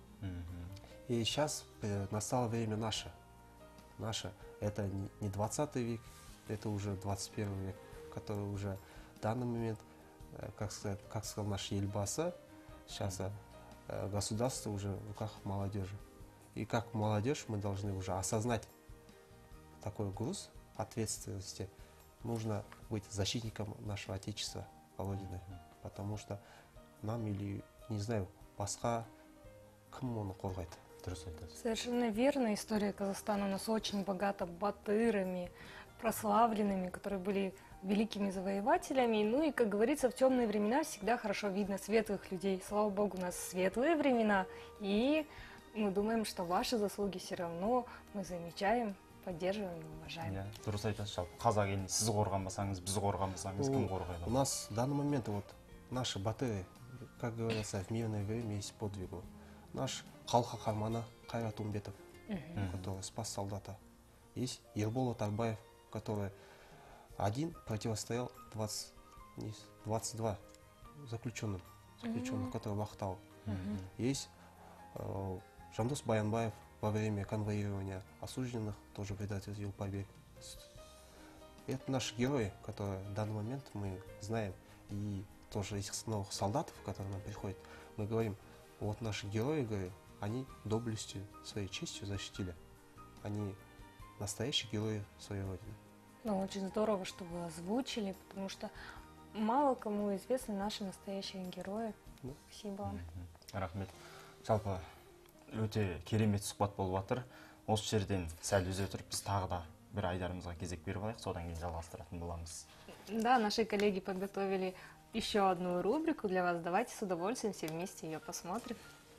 И сейчас э, настало время наше. Наше. Это не- не двадцатый век, это уже двадцать первый век, который уже в данный момент, э, как сказать, как сказал наш Ельбасы, сейчас э, государство уже в руках молодежи. И как молодежь мы должны уже осознать такой груз ответственности. Нужно быть защитником нашего Отечества, Родины. Потому что нам или, не знаю, басқа кім оны қорғайды. Дұрыс айтасыз. Совершенно верно. История Казахстана у нас очень богата батырами, прославленными, которые были великими завоевателями. Ну и, как говорится, в темные времена всегда хорошо видно светлых людей. Слава Богу, у нас светлые времена. И мы думаем, что ваши заслуги все равно мы замечаем, поддерживаем и уважаем. Иә, дұрыс айтасыз жалпы. Қазақ елін сіз қорғанбасаңыз, біз қорғанбасаңыз, кім қорғайды? У нас в данный момент вот наши батыры, как говорится, в мирное время есть подвигу. Наш халық қаһарманы Қайрат Умбетов, который спас солдата. Есть Ербол Атарбаев, который один противостоял двадцать, двадцать два заключенным, заключенных, которые в Ахтау. Есть э, Жандос Баянбаев во время конвоирования осужденных, тоже предотвратил побег. Это наши герои, которые в данный момент мы знаем. И тоже из новых солдатов, которые нам приходят, мы говорим, вот наши герои, говорю, они доблестью, своей честью защитили. Они настоящие герои своей Родины. Ну, очень здорово, что вы озвучили, потому что мало кому известны наши настоящие герои. Ну. Спасибо вам. Рахмет. Жалпы өте керемет сұхбат болып жатыр. Осы жерден сәл үзе тұрып, біз тағы да бір айдарымызға кезек беріп алайық, содан кейін жалғастыратын боламыз. Да, наши коллеги подготовили еще одну рубрику для вас. Давайте с удовольствием все вместе ее посмотрим.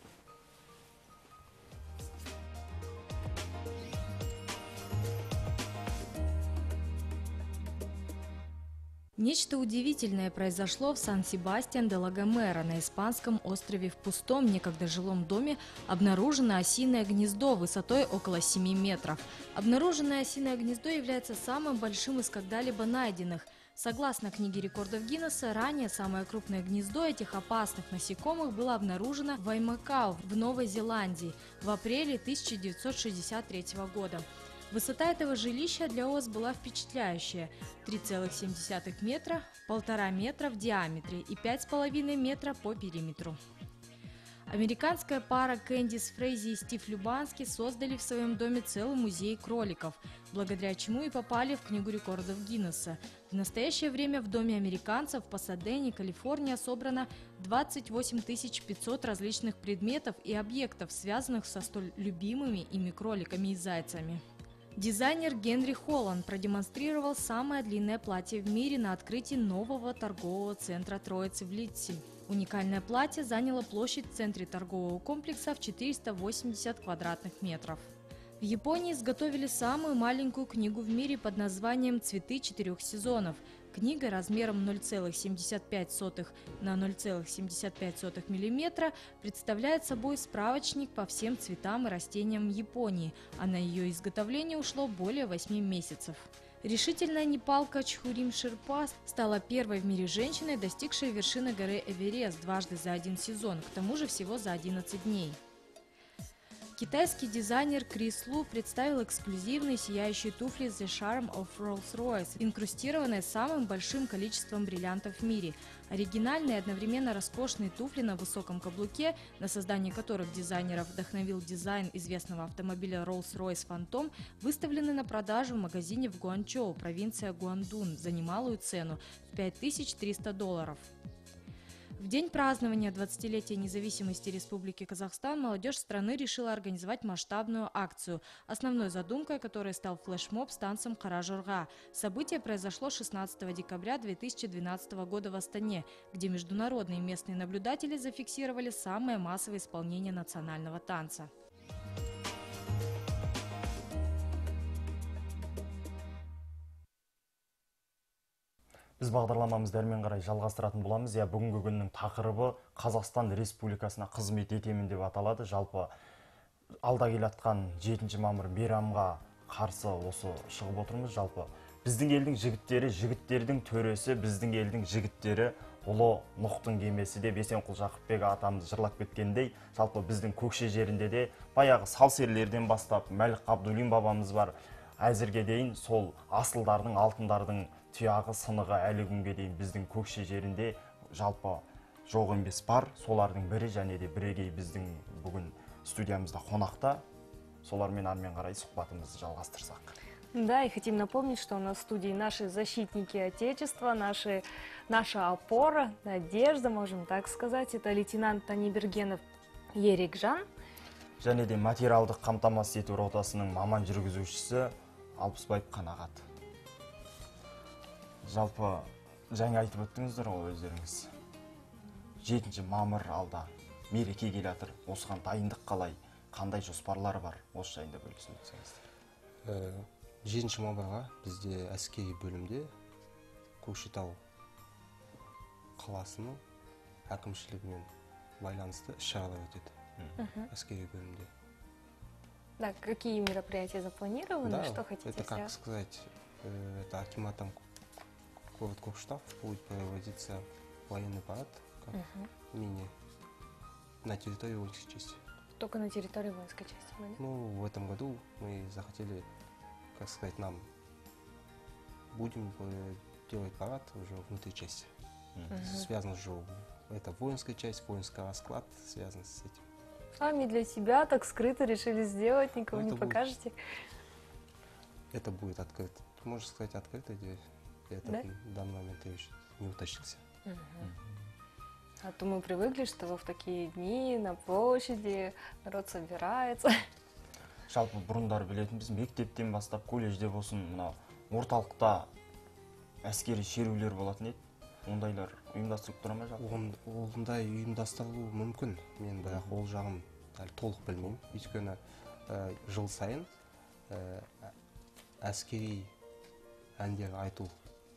Нечто удивительное произошло в Сан-Себастьян-де-ла-Гомера на испанском острове в пустом, некогда жилом доме, обнаружено осиное гнездо высотой около семи метров. Обнаруженное осиное гнездо является самым большим из когда-либо найденных. Согласно книге рекордов Гиннесса, ранее самое крупное гнездо этих опасных насекомых было обнаружено в Ваймакау в Новой Зеландии в апреле тысяча девятьсот шестьдесят третьего года. Высота этого жилища для ос была впечатляющая – три целых семь десятых метра, полтора метра в диаметре и пять с половиной метра по периметру. Американская пара Кэндис Фрейзи и Стив Любанский создали в своем доме целый музей кроликов, благодаря чему и попали в Книгу рекордов Гиннесса. В настоящее время в доме американцев в Пасадене, Калифорния, собрано двадцать восемь тысяч пятьсот различных предметов и объектов, связанных со столь любимыми ими кроликами и зайцами. Дизайнер Генри Холланд продемонстрировал самое длинное платье в мире на открытии нового торгового центра Троицы в Лидсе. Уникальное платье заняло площадь в центре торгового комплекса в четыреста восемьдесят квадратных метров. В Японии изготовили самую маленькую книгу в мире под названием «Цветы четырех сезонов». Книга размером ноль целых семьдесят пять сотых на ноль целых семьдесят пять сотых миллиметра представляет собой справочник по всем цветам и растениям Японии, а на ее изготовление ушло более восьми месяцев. Решительная непалка Чхурим Шерпа стала первой в мире женщиной, достигшей вершины горы Эверест дважды за один сезон, к тому же всего за одиннадцать дней. Китайский дизайнер Крис Лу представил эксклюзивные сияющие туфли The Charm of Rolls-Royce, инкрустированные самым большим количеством бриллиантов в мире. Оригинальные и одновременно роскошные туфли на высоком каблуке, на создание которых дизайнеров вдохновил дизайн известного автомобиля Rolls-Royce Phantom, выставлены на продажу в магазине в Гуанчжоу, провинция Гуандун, за немалую цену в пять тысяч триста долларов. В день празднования двадцатилетия независимости Республики Казахстан молодежь страны решила организовать масштабную акцию, основной задумкой которой стал флешмоб с танцем Кара-Жорга. Событие произошло шестнадцатого декабря две тысячи двенадцатого года в Астане, где международные и местные наблюдатели зафиксировали самое массовое исполнение национального танца. Біз бағдарламамызды әрмен қарай жалғастыратын боламыз. Я бүгінгі күннің тақырыбы Қазақстан Республикасына қызмет етемін деп аталады. Жалпы алда келатқан жетінші мамыр мейрамға қарсы осы шығып отырмыз. Жалпы біздің елдің жігіттері, жігіттердің төресі, біздің елдің жігіттері ұлы Нұқтың кемесі деп Есенқұл Жақыпбек атамыз жырлап кеткендей, жалпы біздің көкше жерінде де баяғы салсерлерден бастап Мәлік Ғабдуллин бабамыз бар. Әзірге дейін сол асылдардың, алтындардың тұяғы, сынығы әлі күнге дейін біздің көкше жерінде жалпы жоқ емес бар. Солардың бірі және де бірегей біздің бүгін студиямызда қонақта. Солармен әрмен қарай сұхбатымызды жалғастырсақ. Да, и хотим напомнить, что у нас в студии наши защитники Отечества, наши, наша опора, надежда, можем так сказать. Это лейтенант Танибергенов Ерикжан. Және де материалдық қамтамасыз ету ротасының маман жүргізушісі Алпысбаев Қанағат. Жалпы жаңа айтып өттіңіздер ғой өздеріңіз. жетінші мамыр алда мереке келе жатыр. Осыған дайындық қалай, қандай жоспарлар бар? Осы жайында бөлісіп өтсеңіздер. жетінші мамырға бізде әскери бөлімде Көкшетау қаласының әкімшілігімен байланысты іс-шаралар өтеді. Әскери бөлімде. Да, какие мероприятия запланированы, да, что хотите это, как сделать? сказать, это акиматом город Кокштав будет проводиться военный парад, как угу. мини, на территории воинской части. Только на территории воинской части? Да? Ну, в этом году мы захотели, как сказать, нам будем делать парад уже внутри части. Угу. Связано же, это воинская часть, воинский расклад связан с этим. Сами для себя так скрыто решили сделать, никому это не покажете? Будет, это будет открыто. Можно сказать, открытая дверь. Это да? в данный момент я еще не уточнился. Угу. А то мы привыкли, что в такие дни на площади народ собирается. Жалпы бұрындар білетін біз мектептен бастап колледжде болсын, мына орталықта әскери шерулер болатын еді. Ондайлар ұйымдастырып тұра ма жалпы? Ондай ұйымдастырылуы мүмкін. Мен бірақ ол жағын әлі толық білмеймін. Өйткені жыл сайын әскери әндер айту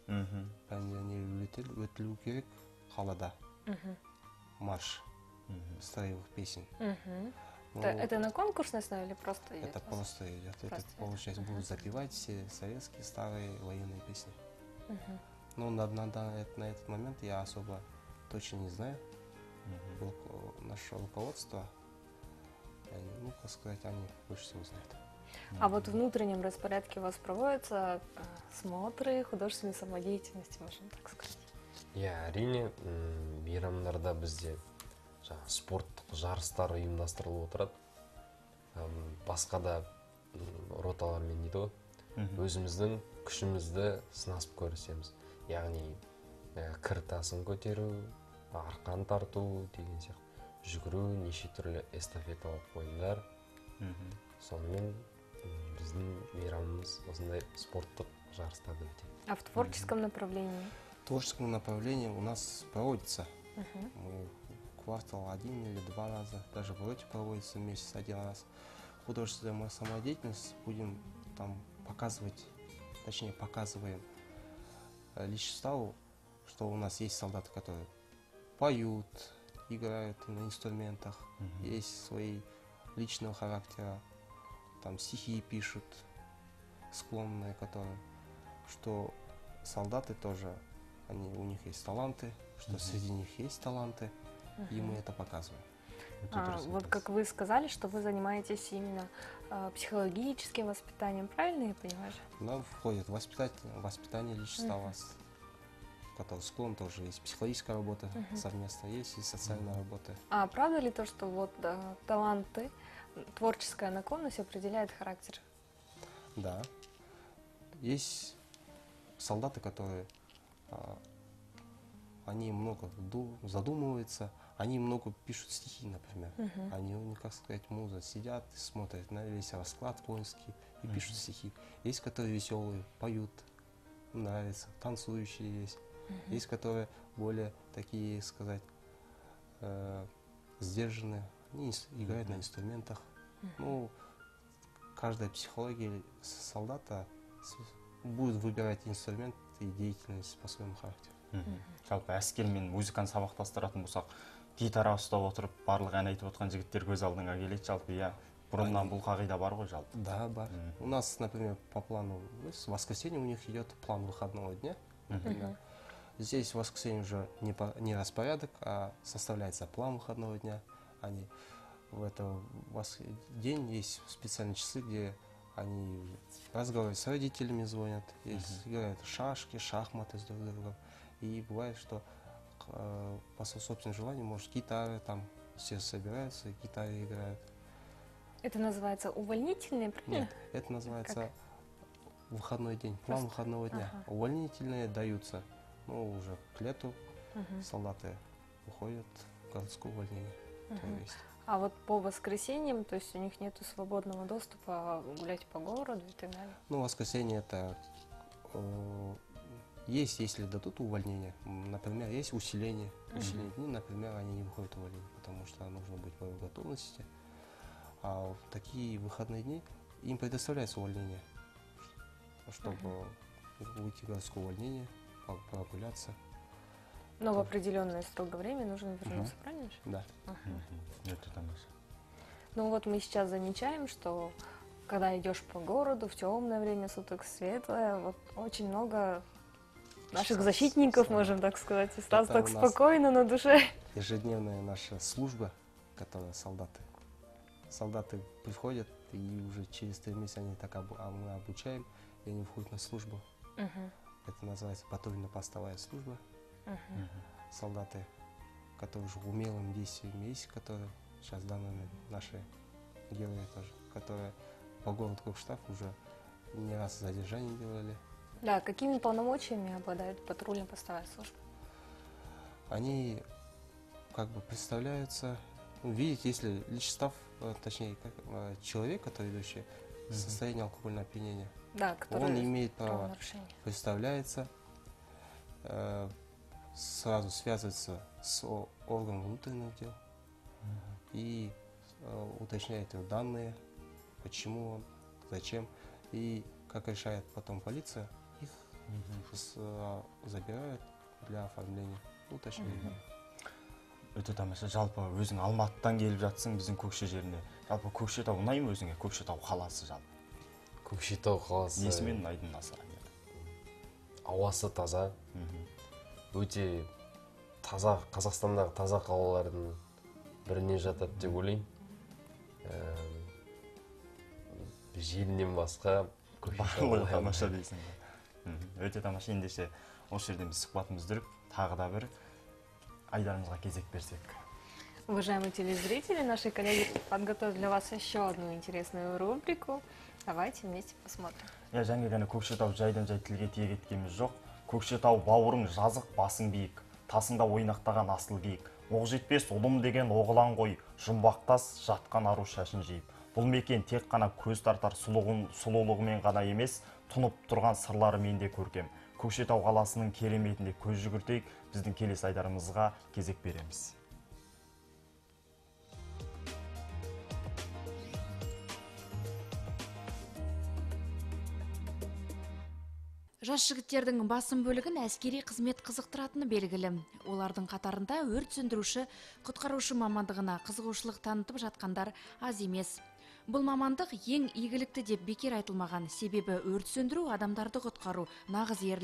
әндер өтілу керек қалада. Марш строевых песен. Это на конкурсной основе или просто идет? Это просто идет. Это, получается, будут запевать все советские старые военные песни. Но на, на, на, на этот момент я особо точно не знаю. Mm-hmm. Наше руководство, они, ну, как сказать, они больше всего знают. А mm-hmm. вот в внутреннем распорядке у вас проводятся э, смотры художественной самодеятельности, можем так сказать? Я әрине мейрамдарда бізде спорттық жарыстар ұйымдастырылып отырады. Басқа да роталармен дейді ғой. Өзіміздің күшімізді сынасып көрсеміз. Яғни кір тасын көтеру, арқан тарту деген сияқты, жүгіру, неше түрлі эстафеталық ойындар. Сонымен біздің мейрамымыз осындай спорттық жарыстарда өтеді. А в творческом направлении? В творческом направлении у нас проводится. Мы квартал один или два раза, даже в роте проводится месяц один раз. Художественная самодеятельность будем там показывать, точнее показываем Личеславу, что у нас есть солдаты, которые поют, играют на инструментах, mm-hmm. есть свои личного характера, там стихи пишут, склонные, которые, что солдаты тоже, они, у них есть таланты, что mm-hmm. среди них есть таланты, mm-hmm. и мы это показываем. А, вот как вы сказали, что вы занимаетесь именно а, психологическим воспитанием, правильно я понимаю? Нам входит воспитание, воспитание личности у вас, который с клубом тоже есть психологическая работа совместно, есть и социальная работа. А правда ли то, что вот да, таланты, творческая наклонность определяет характер? Да. Есть солдаты, которые а, они много задумываются, они много пишут стихи, например. Uh-huh. Они, ну, как сказать, муза, сидят, смотрят на весь расклад воинский и uh-huh. пишут стихи. Есть, которые веселые, поют, нравится, танцующие есть. Uh-huh. Есть, которые более такие, сказать, э, сдержанные, они играют uh-huh. на инструментах. Uh-huh. Ну, каждая психология солдата будет выбирать инструмент и деятельность по своему характеру. Жалпы әскер мен музыканы сабақтастыратын болсақ, гитара ұстап отырып, барлық ән айтып отқан жігіттер көз алдыңа келеді. Жалпы иә, бұрыннан бұл қағида бар ғой жалпы. Да, бар. У нас, например, по плану, в воскресенье у них идет план выходного дня. Например. Здесь в воскресенье уже не, по, не распорядок, а составляется план выходного дня. Они в этот день есть специальные часы, где они разговаривают с родителями, звонят, есть, играют в шашки, шахматы с друг другом. И бывает, что э, по собственному желанию, может, гитары, там все собираются, гитары играют. Это называется увольнительные, правильно? Нет, это называется как? Выходной день, план Просто... выходного дня. Ага. Увольнительные даются, ну, уже к лету угу. солдаты уходят в городское увольнение. Угу. То есть. А вот по воскресеньям, то есть у них нет свободного доступа гулять по городу и так далее? Ну, воскресенье это... Э, Есть, если дадут увольнение, например, есть усиление. Uh-huh. Усиление дней, например, они не выходят в увольнение, потому что нужно быть в боевой готовности. А в такие выходные дни им предоставляется увольнение, чтобы uh-huh. выйти в городское увольнение, прогуляться. Но в определенное строгое время нужно вернуться, uh-huh. правильно? Да. Uh-huh. Uh-huh. Это там. Ну вот мы сейчас замечаем, что когда идешь по городу в темное время суток, светлое, вот очень много наших защитников, можем так сказать, и сразу так спокойно на душе. Ежедневная наша служба, которая солдаты. Солдаты приходят, и уже через три месяца они так обу- а мы обучаем, и они входят на службу. Uh-huh. Это называется патрульно-постовая служба. Uh-huh. Солдаты, которые уже в умелом действии есть, которые сейчас данные наши герои тоже, которые по городу Кокштаб уже не раз задержания делали. Да, какими полномочиями обладает патрульно-постовая служба? Они как бы представляются, ну, видите, если личный состав, точнее, как, человек, который идущий в состоянии алкогольного опьянения, да, он имеет право, представляется, э, сразу связывается с органом внутренних дел и э, уточняет его данные, почему он, зачем, и как решает потом полиция, их mm-hmm. забирают для оформления, уточнения. Өте тамаша. Жалпы өзің Алматыдан келіп жатсың біздің Көкше жеріне. Жалпы Көкшетау ұнай ма өзіңе? Көкшетау қаласы жалпы. Көкшетау қаласы. Несімен ұнайды насыған? Ауасы таза. Өте таза, Қазақстандағы таза қалалардың біріне жатады деп ойлаймын. Желінен басқа барлығы тамаша дейсің. Өте тамаша. Ендеше осы жерден біз сұхбатымызды жүріп, тағы да бір Айдарымызға кезек берсек. Уважаемые телезрители, наши коллеги подготовили для вас еще одну интересную рубрику. Давайте вместе посмотрим. Я жаңа ғана Көкшетау жайдан жай тілге тиек еткеніміз жоқ. Көкшетау бауырың жазық, басың биік, тасыңда ойнақтаған асыл киік. Оқ жетпес ұлым деген оғылан ғой, жұмбақтас жатқан ару шашын жиып. Бұл мекен тек қана көз тартар сұлулығымен ғана емес, тұнып тұрған сырлары менде көркем. Көкшетау қаласының кереметінде көз жүгіртейік, біздің келесі айдарымызға кезек береміз. Жас жігіттердің басым бөлігін әскери қызмет қызықтыратыны белгілі. Олардың қатарында өрт сөндіруші, құтқарушы мамандығына қызығушылық танытып жатқандар аз емес. Бұл мамандық ең игілікті деп бекер айтылмаған, себебі өрт сөндіру адамдарды құтқару нағыз ерлік.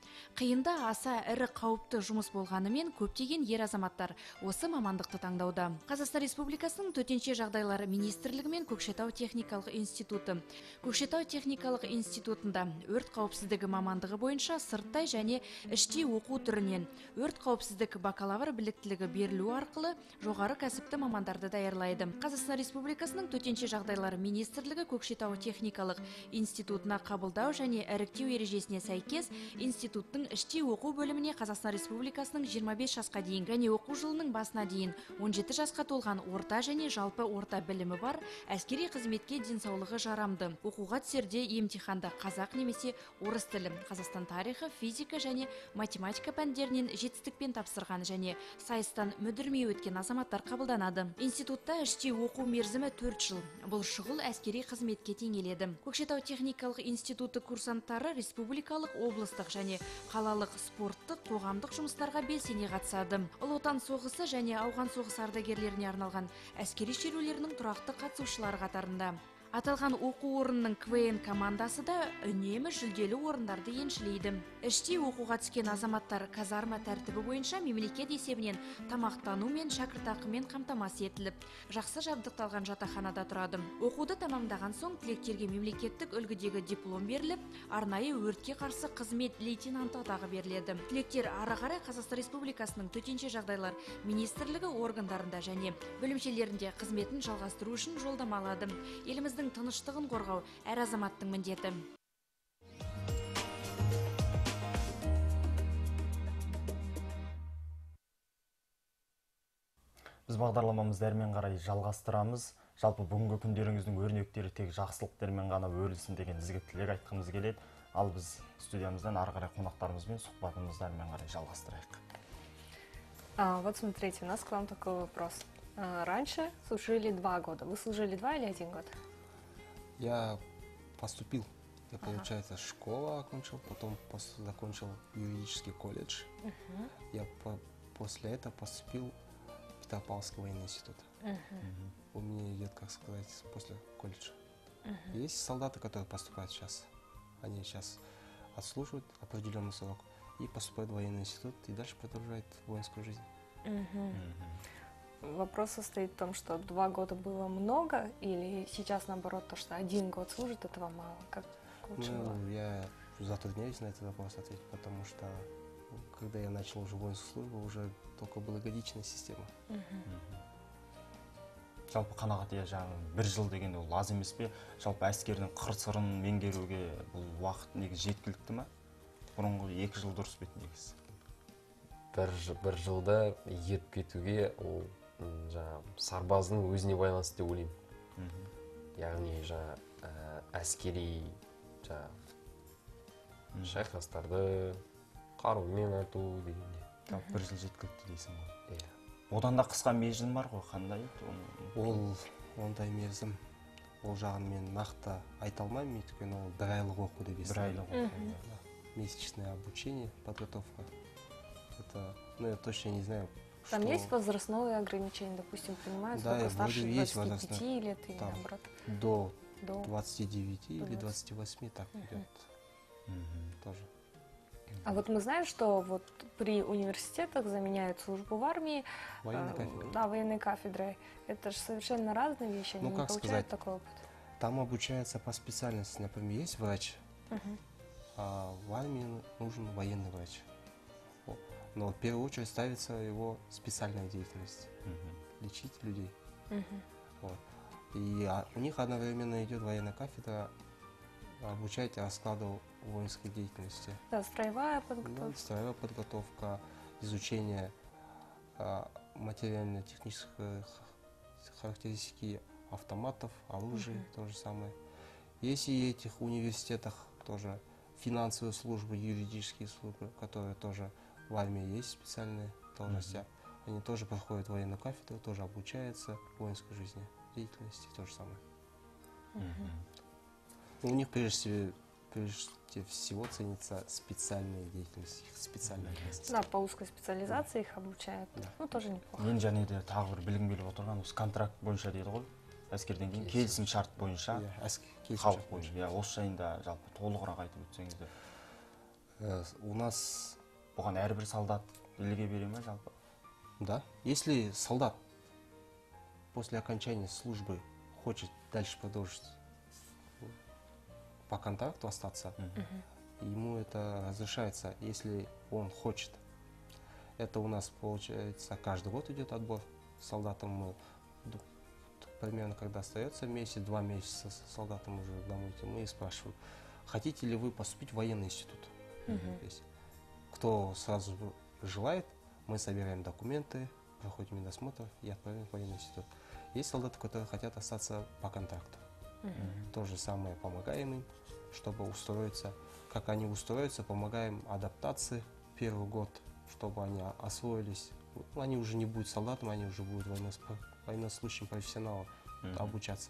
Қиында аса ірі қауіпті жұмыс болғанымен көптеген ер азаматтар осы мамандықты таңдауда. Қазақстан Республикасының төтенше жағдайлар министрлігі мен Көкшетау техникалық институты. Көкшетау техникалық институтында өрт қауіпсіздігі мамандығы бойынша сырттай және іштей оқу түрінен өрт қауіпсіздік бакалавр біліктілігі берілу арқылы жоғары кәсіпті мамандарды даярлайды. Қазақстан Республикасының төтенше жағдайлар министрлігі Көкшетау техникалық институтына қабылдау және іріктеу ережесіне сәйкес институттың іштей оқу бөліміне Қазақстан Республикасының жиырма бес жасқа дейін және оқу жылының басына дейін он жеті жасқа толған орта және жалпы орта білімі бар әскери қызметке денсаулығы жарамды оқуға түсерде емтиханда қазақ немесе орыс тілі, Қазақстан тарихы, физика және математика пәндерінен жетістікпен тапсырған және сайыстан мүдірмей өткен азаматтар қабылданады. Институтта іштей оқу мерзімі төрт жыл. Бұл шұғыл әскери қызметке теңеледі. Көкшетау техникалық институты курсанттары республикалық, облыстық және қалалық спорттық, қоғамдық жұмыстарға белсене қатысады. Ұлы Отан соғысы және ауған соғысы ардагерлеріне арналған әскери шерулерінің тұрақты қатысушылары қатарында. Аталған оқу орнының КВН командасы да үнемі жүлделі орындарды еншілейді. Іштей оқуға түскен азаматтар казарма тәртібі бойынша мемлекет есебінен тамақтану мен шәкіртақымен қамтамасыз етіліп, жақсы жабдықталған жатақханада тұрады. Оқуды тамамдаған соң түлектерге мемлекеттік үлгідегі диплом беріліп, арнайы өртке қарсы қызмет лейтенанты атағы беріледі. Түлектер ары қарай Қазақстан Республикасының төтенше жағдайлар министрлігі органдарында және бөлімшелерінде қызметін жалғастыру үшін жолдама алады. Еліміздің тыныштығын қорғау әр азаматтың міндеті. Біз бағдарламамызды әрмен қарай жалғастырамыз. Жалпы бүгінгі күндеріңіздің өрнектері тек жақсылықтармен ғана өрілсін деген ізгі тілек айтқымыз келеді. Ал біз студиямыздан ары қарай қонақтарымызбен сұхбатымызды әрмен қарай жалғастырайық. А, вот смотрите, у нас к вам такой вопрос. А, раньше служили два года. Вы служили два или один год? Я поступил. Я, получается, школу окончил, потом пос- закончил юридический колледж. Мгм. Я по- после этого поступил в Петропавловский военный институт. Мгм. У меня идет, как сказать, после колледжа. Мгм. Есть солдаты, которые поступают сейчас. Они сейчас отслуживают определенный срок и поступают в военный институт и дальше продолжают воинскую жизнь. Мгм. Вопрос состоит в том, что два года было много, или сейчас наоборот, то, что один год служит, этого мало? Как лучше было? Ну, я затрудняюсь на этот вопрос ответить, потому что ну, когда я начал уже воинскую службу, уже только была годичная система. Мгм. Жалпы қанағат иә жаңағы бір жыл деген ол аз емес пе? Жалпы әскердің қыр-сырын меңгеруге бұл уақыт негізі жеткілікті ме? Бұрынғы екі жыл дұрыс бет негізі. бір, жы- бір жылда еріп кетуге ол м, жаңағы сарбаздың өзіне байланысты деп ойлаймын. Яғни жаңа ә, әскери жаңағы шайқастарды қарумен ату дегенде. Жалпы бір жыл жеткілікті дейсің ғой. Иә. Одан да қысқа мерзім бар ғой, қандай? Ол ондай мерзім. Ол жағын мен нақты айта алмаймын, өйткені ол бір айлық оқу деп Бір естимін. айлық оқу. Мгм. Да. Месячное обучение, подготовка. Это, ну, я точно не знаю, Там что- есть возрастное ограничение, допустим, понимаю, Да, сколько старше вроде есть двадцати пяти возрастное. лет или Там наоборот? До До двадцати девяти или двадцати. двадцати восьми так Мгм. идет. Тоже. А вот мы знаем, что вот при университетах заменяют службу в армии, Военной э, кафедрой. да, военной кафедрой. Это же совершенно разные вещи, они Ну, не как получают сказать, такой опыт. Там обучается по специальности. Например, есть врач, Мгм. а в армии нужен военный врач. О, Но в первую очередь ставится его специальная деятельность. Лечить людей. Мгм. Вот. И а, у них одновременно идет военная кафедра, обучать раскладу воинской деятельности. Да, строевая Ну, подготовка. строевая подготовка, изучение а, материально-технических характеристики автоматов, оружия, Мгм. то же самое. Есть и в этих университетах тоже финансовые службы, юридические службы, которые тоже в армии есть специальные должности. Они тоже проходят военную кафедру, тоже обучаются воинской жизни, деятельности, то же самое. У них прежде всего, прежде всего ценится специальная деятельность, их специальная деятельность. Да, по узкой специализации их обучают. Ну, тоже неплохо. Мен және де тағы бір білгім келіп отырған осы контракт бойынша дейді ғой. Әскерден кейін келісім шарт бойынша Иә, әск- келісім халық шарт бойынша. бойынша. Иә, осы жайында жалпы толығырақ айтып өтсеңіздер. Э, У нас, Бұған әрбір солдат елге бере ме жалпы? да, если солдат после окончания службы хочет дальше продолжить по контракту остаться, ему это разрешается, если он хочет. Это у нас получается каждый год идет отбор. Солдатам мы д- примерно когда остается месяц, два месяца с солдатом уже домой идти, мы и спрашиваем, хотите ли вы поступить в военный институт? То есть, кто сразу же желает, мы собираем документы, проходим медосмотр и отправляем в военный институт. Есть солдаты, которые хотят остаться по контракту. То же самое помогаем им, чтобы устроиться. Как они устроятся, помогаем адаптации первый год, чтобы они освоились. Ну, они уже не будут солдатами, они уже будут военноспо- военнослужащим профессионалом обучаться.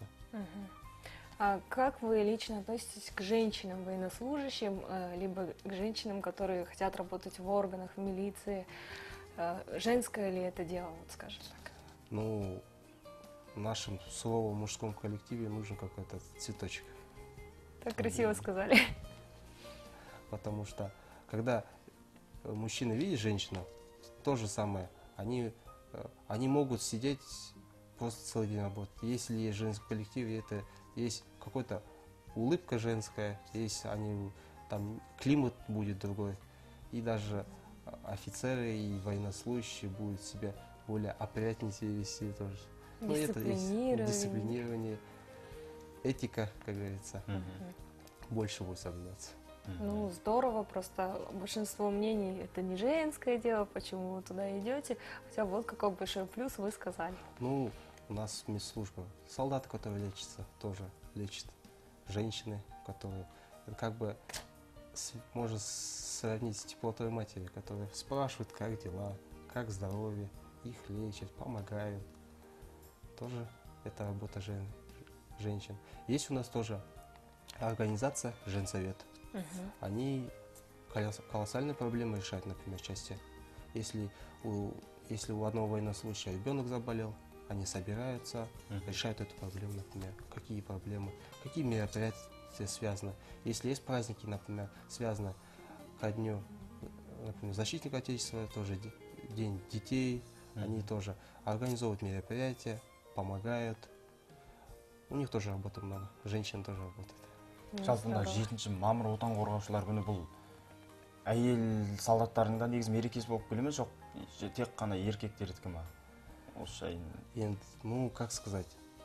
А как вы лично относитесь к женщинам военнослужащим, э, либо к женщинам, которые хотят работать в органах, в милиции? Э, Женское ли это дело, вот скажем так? Ну, в нашем суровом мужском коллективе нужен какой-то цветочек. Так красиво сказали. Потому что, когда э, мужчина видит женщину, то же самое, они, э, они могут сидеть просто целый день работать. Если есть женский коллектив, это есть какая-то улыбка женская, есть они, там климат будет другой. И даже офицеры и военнослужащие будут себя более опрятнее себя вести тоже. Ну, это есть Дисциплинирование. дисциплинирование, этика, как говорится, больше будет соблюдаться. Ну, здорово, просто большинство мнений это не женское дело, почему вы туда идете, хотя вот какой большой плюс вы сказали. Ну, у нас медслужба. Солдаты, которые лечатся, тоже лечат. Женщины, которые, это как бы с- можно сравнить с теплотой матери, которые спрашивают, как дела, как здоровье, их лечат, помогают. Тоже это работа жен- женщин. Есть у нас тоже организация Женсовет. Они колос- колоссальные проблемы решают, например, части. Если у, если у одного военнослужащего ребенок заболел, они собираются, решают эту проблему, например, какие проблемы, какие мероприятия связаны. Если есть праздники, например, связаны ко дню, например, защитника Отечества, тоже де- день детей, они тоже организовывают мероприятия, помогают. У них тоже работы много, женщин тоже работают. Жалпы мына жетінші мамыр отан қорғаушылар күні бұл әйел солдаттардың да негізі мерекесі болып келе ме, жоқ же тек қана еркектердікі ма? Осы жайын. И, ну, как сказать,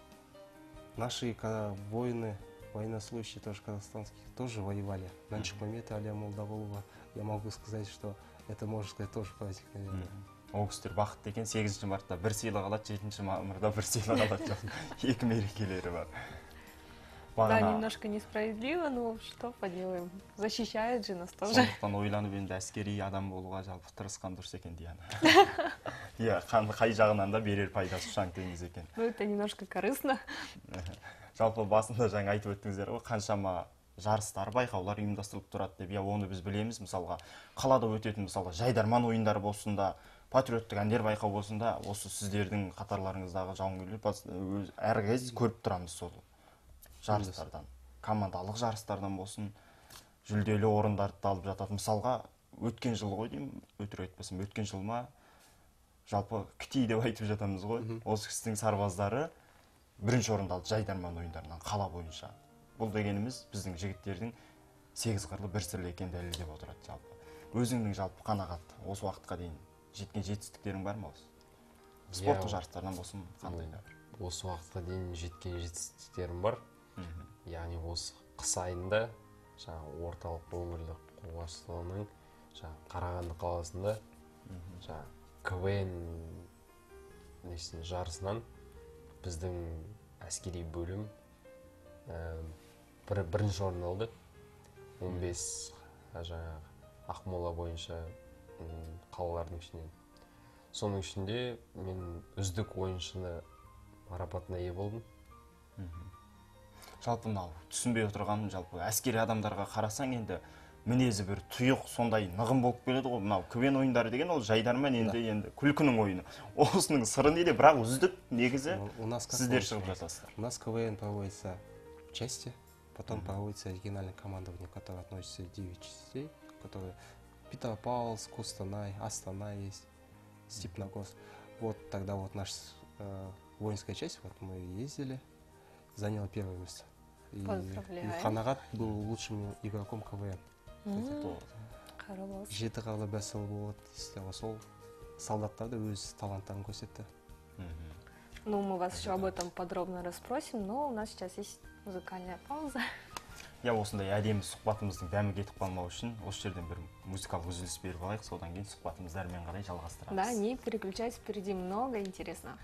наши ка- воины, военнослужащие тоже казахстанские, тоже воевали. Раньше Мамета, Алия Молдағұлова, я могу сказать, что это, можно сказать, тоже праздник, наверное. Ол кісілер бақытты екен, сегізінші мартта бір сыйлық алады, жетінші мамырда бір сыйлық алады, жоқ, екі мерекелері бар. Да, Бағана немножко несправедливо, но что поделаем, защищает же нас тоже. сондықтан ойланып енді әскери адам болуға жалпы тырысқан дұрыс екен Диана. Иә, қан- қай жағынан да берер пайдасы ұшаң теңіз екен. Ну, это немножко корыстно. Жалпы басында жаңа айтып өттіңіздер ғой, қаншама жарыстар, байқаулар ұйымдастырылып тұрады деп. Иә, оны біз білеміз. Мысалға, қалада өтетін мысалға жайдарман ойындары болсын да, патриоттық әндер байқау болсын да, осы сіздердің қатарларыңыздағы жауынгерлер бас- өз- әркез көріп тұрамыз сол жарыстардан. Командалық жарыстардан болсын, жүлделі орындарды да алып жатады. Мысалға, өткен жыл ғой деймін, өтірік айтпасам, өткен жыл ма, жалпы кти деп айтып жатамыз ғой. Осы кісінің сарбаздары бірінші орынды алды жайдарман ойындарынан қала бойынша. Бұл дегеніміз біздің жігіттердің сегіз қырлы бір сірлі екенін дәлелдеп отырады жалпы. Өзіңнің жалпы қанағат осы уақытқа дейін жеткен жетістіктерің бар ма осы? Спорттық жарыстардан болсын қандай да бір? Осы уақытқа дейін жеткен жетістіктерім бар. Яғни осы қыс айында жаңағы орталық өңірлік қорғаныстығының жаңағы Қарағанды қаласында жаңағы КВН несін жарысынан біздің әскери бөлім ә, бір, бірінші орын алды. он бес жаңағы Ақмола бойынша м, қалалардың ішінен. Соның ішінде мен үздік ойыншыны марапатына ие болдым. Жалпы мынау түсінбей отырғаным, жалпы әскери адамдарға қарасаң енді мінезі бір тұйық сондай нығым болып келеді ғой. Мынау КВН ойындары деген ол жайдарман енді енді күлкінің ойыны. Осының сыры неде? Бірақ үздік негізі У нас как сіздер получается? шығып жатасыздар. У нас КВН проводится в части, потом проводится региональное командование, которое относится девять частей, которые Петропавловск, Костанай, Астана есть, Степногорск. Вот тогда вот наша э, воинская часть, вот мы ездили, заняла первое место. И, и Ханагат был лучшим игроком КВН. Жеті қарлы бәсіл болады, сол солдаттарды өз таланттарын көрсетті. Ну, мы вас еще об этом подробно расспросим, но у нас сейчас есть музыкальная пауза. Я осындай әдемі сұхбатымыздың дәмі кетіп қалмау үшін осы жерден бір музыкалық үзіліс беріп алайық, содан кейін сұхбатымызды әрмен қарай жалғастырамыз. Да, не переключайтесь, впереди много интересного.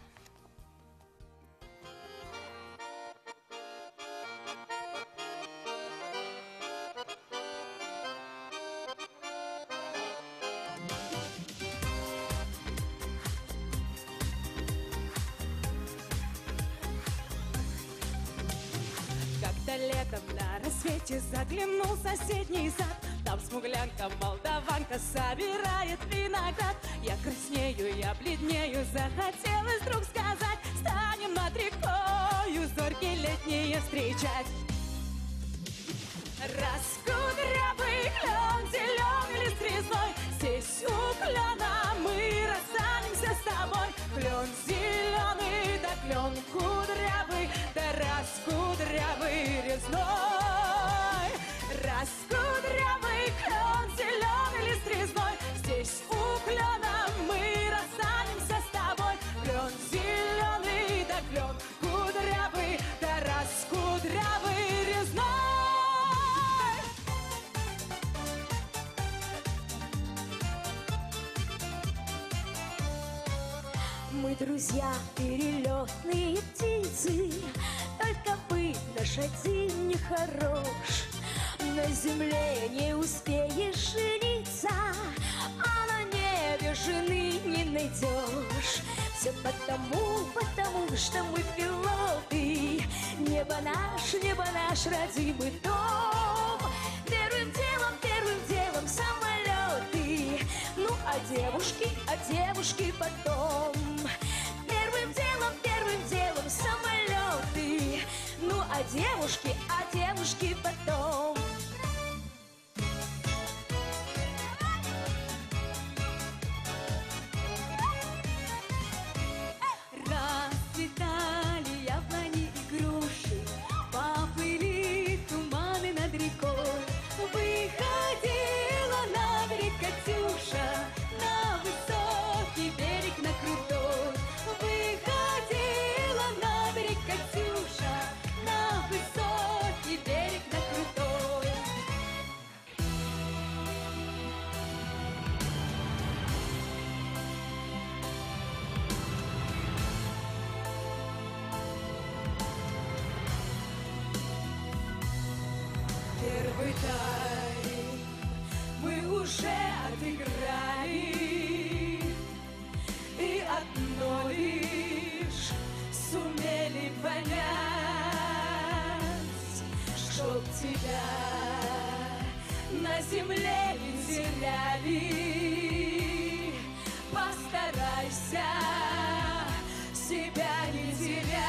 Летом на рассвете заглянул в соседний сад. Там смуглянка, молдаванка собирает виноград. Я краснею, я бледнею, захотелось вдруг сказать: станем над рекою зорьки летние встречать. Раскудрявый клен, зеленый лист резной, здесь у клена мы расстанемся с тобой. Клен зеленый, да клен кудрявый, да раскудрявый резной. Раскудрявый клен, зеленый лист резной, здесь у клена мы расстанемся с тобой. Клен зеленый, да клен кудрявый, да раскудрявый резной. Мы друзья, перелетные птицы, только вы наш один нехорош. На земле не успеешь жениться, а на небе жены не найдешь. Все потому, потому что мы пилоты. Небо наш, небо наш родимый дом. Первым делом, первым делом самолеты. Ну а девушки, а девушки потом. Первым делом, первым делом самолеты. Ну а девушки, а девушки потом. Расцветали яблони и груши, поплыли туманы над рекой. Выходила на берег Катюша, на высокий берег, на крутой. Выходила на берег Катюша, на высокий берег, на крутой. Первый тайм мы уже отыграли, и одно лишь сумели понять, чтоб тебя на земле не теряли. Постарайся себя не терять.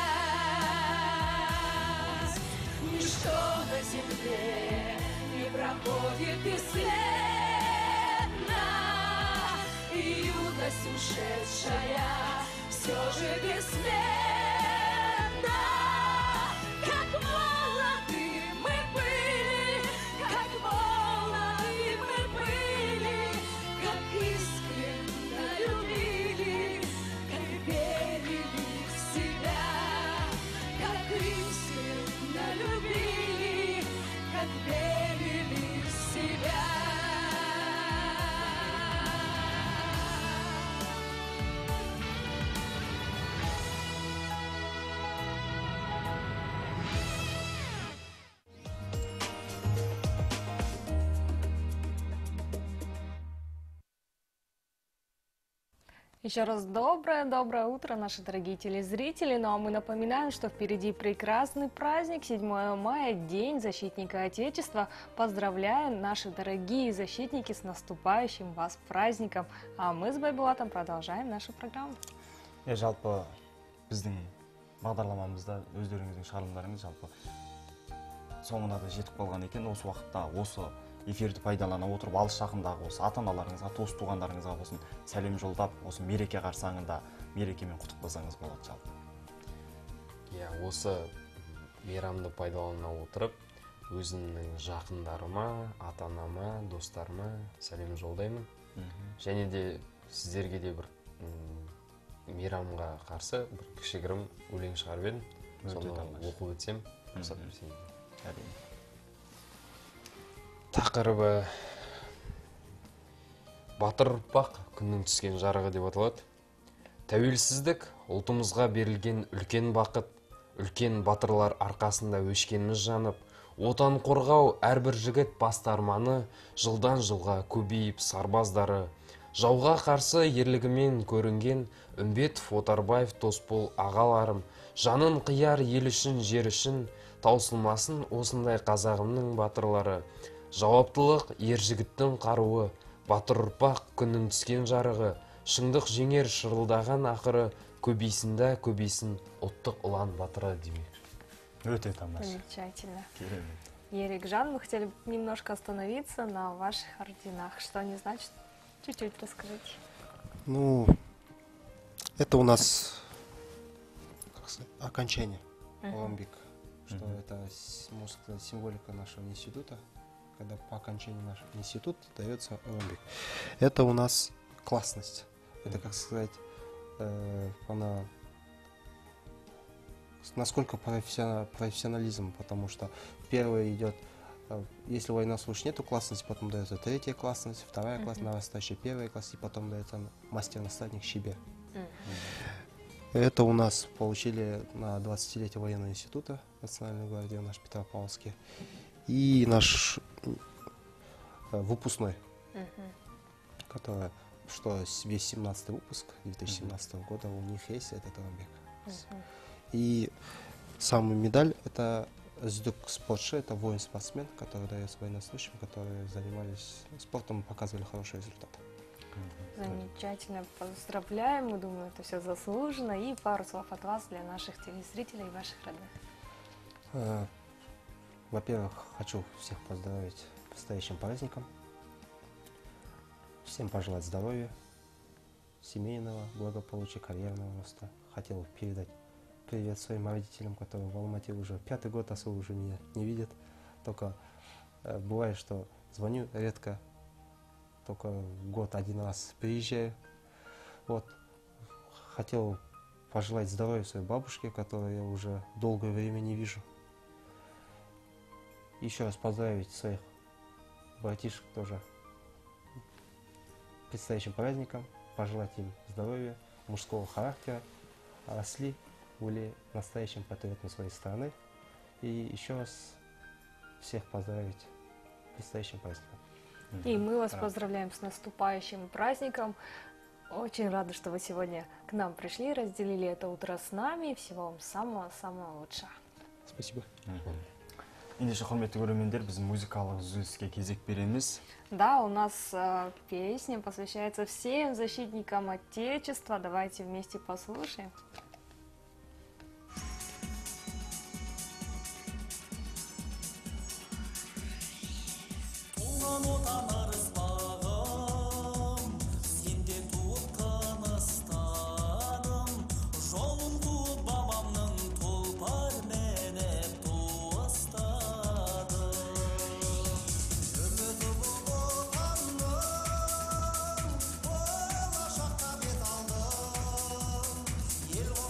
Ничто на земле не проходит бесследно, и юность ушедшая все же бессмертна. Как молоды мы были, как молоды мы были, как искренне любили, как верили в себя, как искренне любили, как верили в себя. Еще раз доброе-доброе утро, наши дорогие телезрители. Ну а мы напоминаем, что впереди прекрасный праздник, седьмое мая, День защитника Отечества. Поздравляем, наши дорогие защитники, с наступающим вас праздником. А мы с Байбулатом продолжаем нашу программу. Я жалпы біздің бағдарламамызда өздеріңіздің шығарылымдарыңыз жалпы соңына да жетіп қалған екен. Осы уақытта осы эфирді пайдалана отырып алыс жақындағы осы ата-аналарыңызға, туыс туғандарыңызға болсын сәлем жолдап, осы мереке қарсаңында мерекемен құттықтасаңыз болады жалпы. Иә, осы мейрамды пайдалана отырып, өзімнің жақындарыма, ата-анама, достарыма сәлем жолдаймын. Және де сіздерге де бір мейрамға қарсы бір кішігірім өлең шығарып едім. Соны оқып өтсем, рұқсат берсеңіз. Тақырыбы батыр ұрпақ күннің түскен жарығы деп аталады. Тәуелсіздік ұлтымызға берілген үлкен бақыт, үлкен батырлар арқасында өшкеніміз жанып, отан қорғау әрбір жігіт басты арманы, жылдан жылға көбейіп сарбаздары, жауға қарсы ерлігімен көрінген Үмбетов, Отарбаев, Тоспол ағаларым, жанын қияр ел үшін, жер үшін, таусылмасын осындай қазағымның батырлары, жауаптылық ер жігіттің қаруы, батыр ұрпақ күннің түскен жарығы, шыңдық жеңер шырылдаған ақыры, көбейсінде көбейсін ұлттық ұлан батыры демек. Өте тамаша. Замечательно. Ерикжан, мы хотели немножко остановиться на ваших орденах. Что они значат? Чуть-чуть расскажите. Ну, это у нас, как сказать, окончание Оламбик, что это, можно сказать, символика нашего института, когда по окончании нашего института дается Оламбик. Это у нас классность. Это, как сказать, э, она насколько профессионализм, потому что первое идет, если военнослужащий нету классности, потом дается третья классность, вторая uh-huh. классность, нарастающая первая классность, и потом дается мастер-наставник щебе. Uh-huh. Это у нас получили на двадцатилетие военного института Национальной гвардии, наш Петропавловский, и наш выпускной, uh-huh. который, что весь семнадцатый выпуск две тысячи семнадцатого uh-huh. года у них есть этот Оламбик. Uh-huh. И самая медаль — это Здук спортши, это воин-спортсмен, который дает военнослужащим, которые занимались спортом и показывали хороший результат. Замечательно, поздравляем, мы думаем, это все заслуженно. И пару слов от вас для наших телезрителей и ваших родных. Во-первых, хочу всех поздравить с предстоящим праздником. Всем пожелать здоровья, семейного благополучия, карьерного роста. Хотел передать привет своим родителям, которые в Алмате уже пятый год особо уже меня не видят. Только э, бывает, что звоню редко, только в год один раз приезжаю. Вот. Хотел пожелать здоровья своей бабушке, которую я уже долгое время не вижу. Еще раз поздравить своих братишек тоже с предстоящим праздником, пожелать им здоровья, мужского характера, росли, были настоящим патриотом своей страны. И еще раз всех поздравить с предстоящим праздником. И мы вас поздравляем с наступающим праздником. Очень рада, что вы сегодня к нам пришли, разделили это утро с нами. Всего вам самого-самого лучшего. Спасибо. Ендеше құрметті көрермендер, біз музыкалық үзіліске кезек береміз. Да, у нас э, песня посвящается всем защитникам Отечества. Давайте вместе послушаем. Ел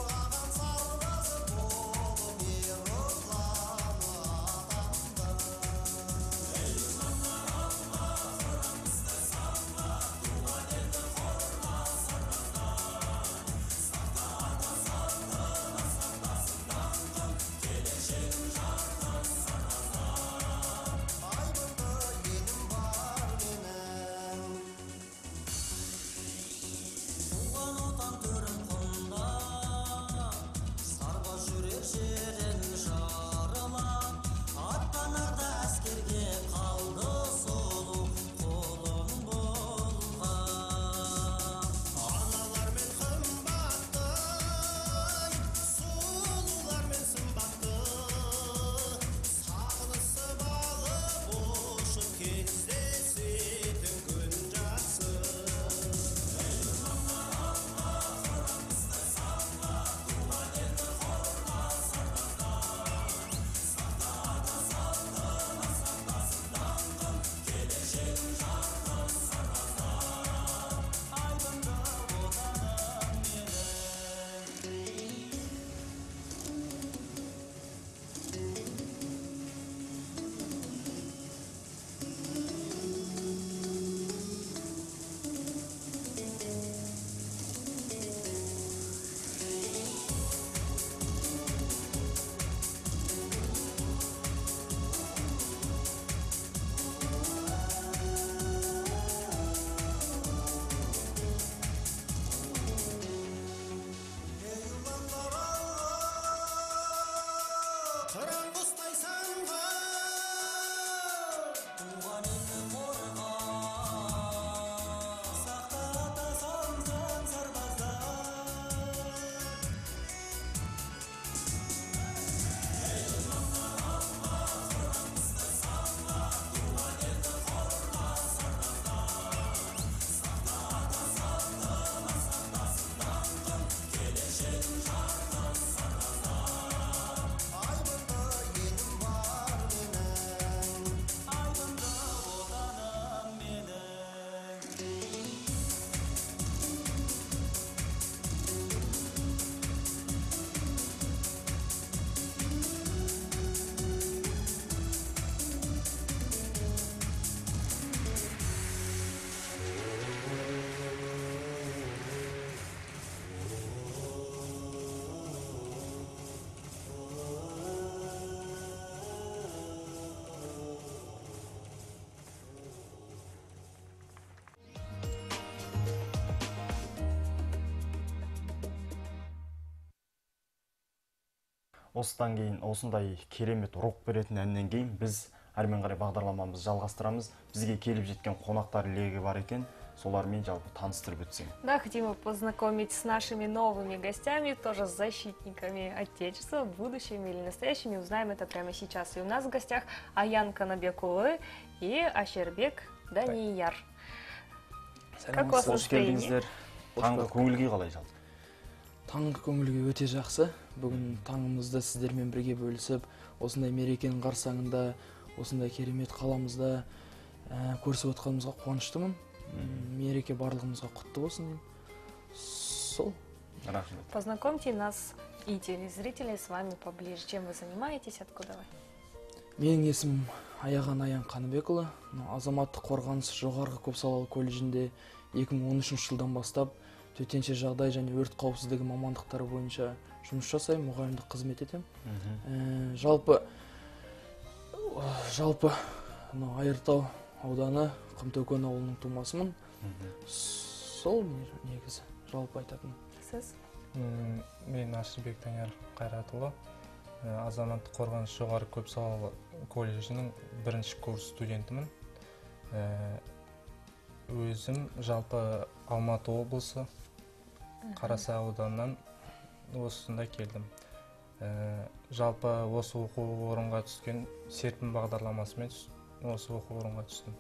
осыдан кейін осындай керемет рок беретін әннен кейін біз әрмен қарай бағдарламамызды жалғастырамыз. Бізге келіп жеткен қонақтар легі бар екен, солармен жалпы таныстырып өтсең. Да, хотим познакомить с нашими новыми гостями, тоже с защитниками Отечества, будущими или настоящими. Узнаем это прямо сейчас. И у нас в гостях Аян Канабекулы и Ашербек Данияр. Как у вас настроение? Таңғы көңілге қалай жалпы? Таңғы көңілге өте жақсы. Бүгін таңымызды сіздермен бірге бөлісіп, осындай мерекенің қарсаңында, осындай керемет қаламызда көрсіп отқанымызға қуаныштымын. Мереке барлығымызға құтты болсын. Сол. Рахмет. Познакомьте нас и телезрителей с вами поближе. Чем вы занимаетесь, откуда вы? Менің есімім Аяған Аян Қаныбекұлы. Азаматтық қорғаныс жоғарғы көпсалалы колледжінде екі мың он үшінші жылдан бастап төтенше жағдай және өрт қауіпсіздігі мамандықтары бойынша жұмыс жасаймын, мұғалімдік қызмет етемін. Жалпы жалпы Айыртау ауданы Құмтөкен ауылының тумасымын. Сол негізі жалпы айтатын. Сіз? Мен Ашербек Данияр Қайратұлы, азаматтық қорғаныс жоғары көпсалалы колледжінің бірінші курс студентімін. Өзім жалпы Алматы облысы Қарасай ауданынан осында келдім. Жалпы осы оқу орынға түскен серпін бағдарламасымен осы оқу орынға түстім.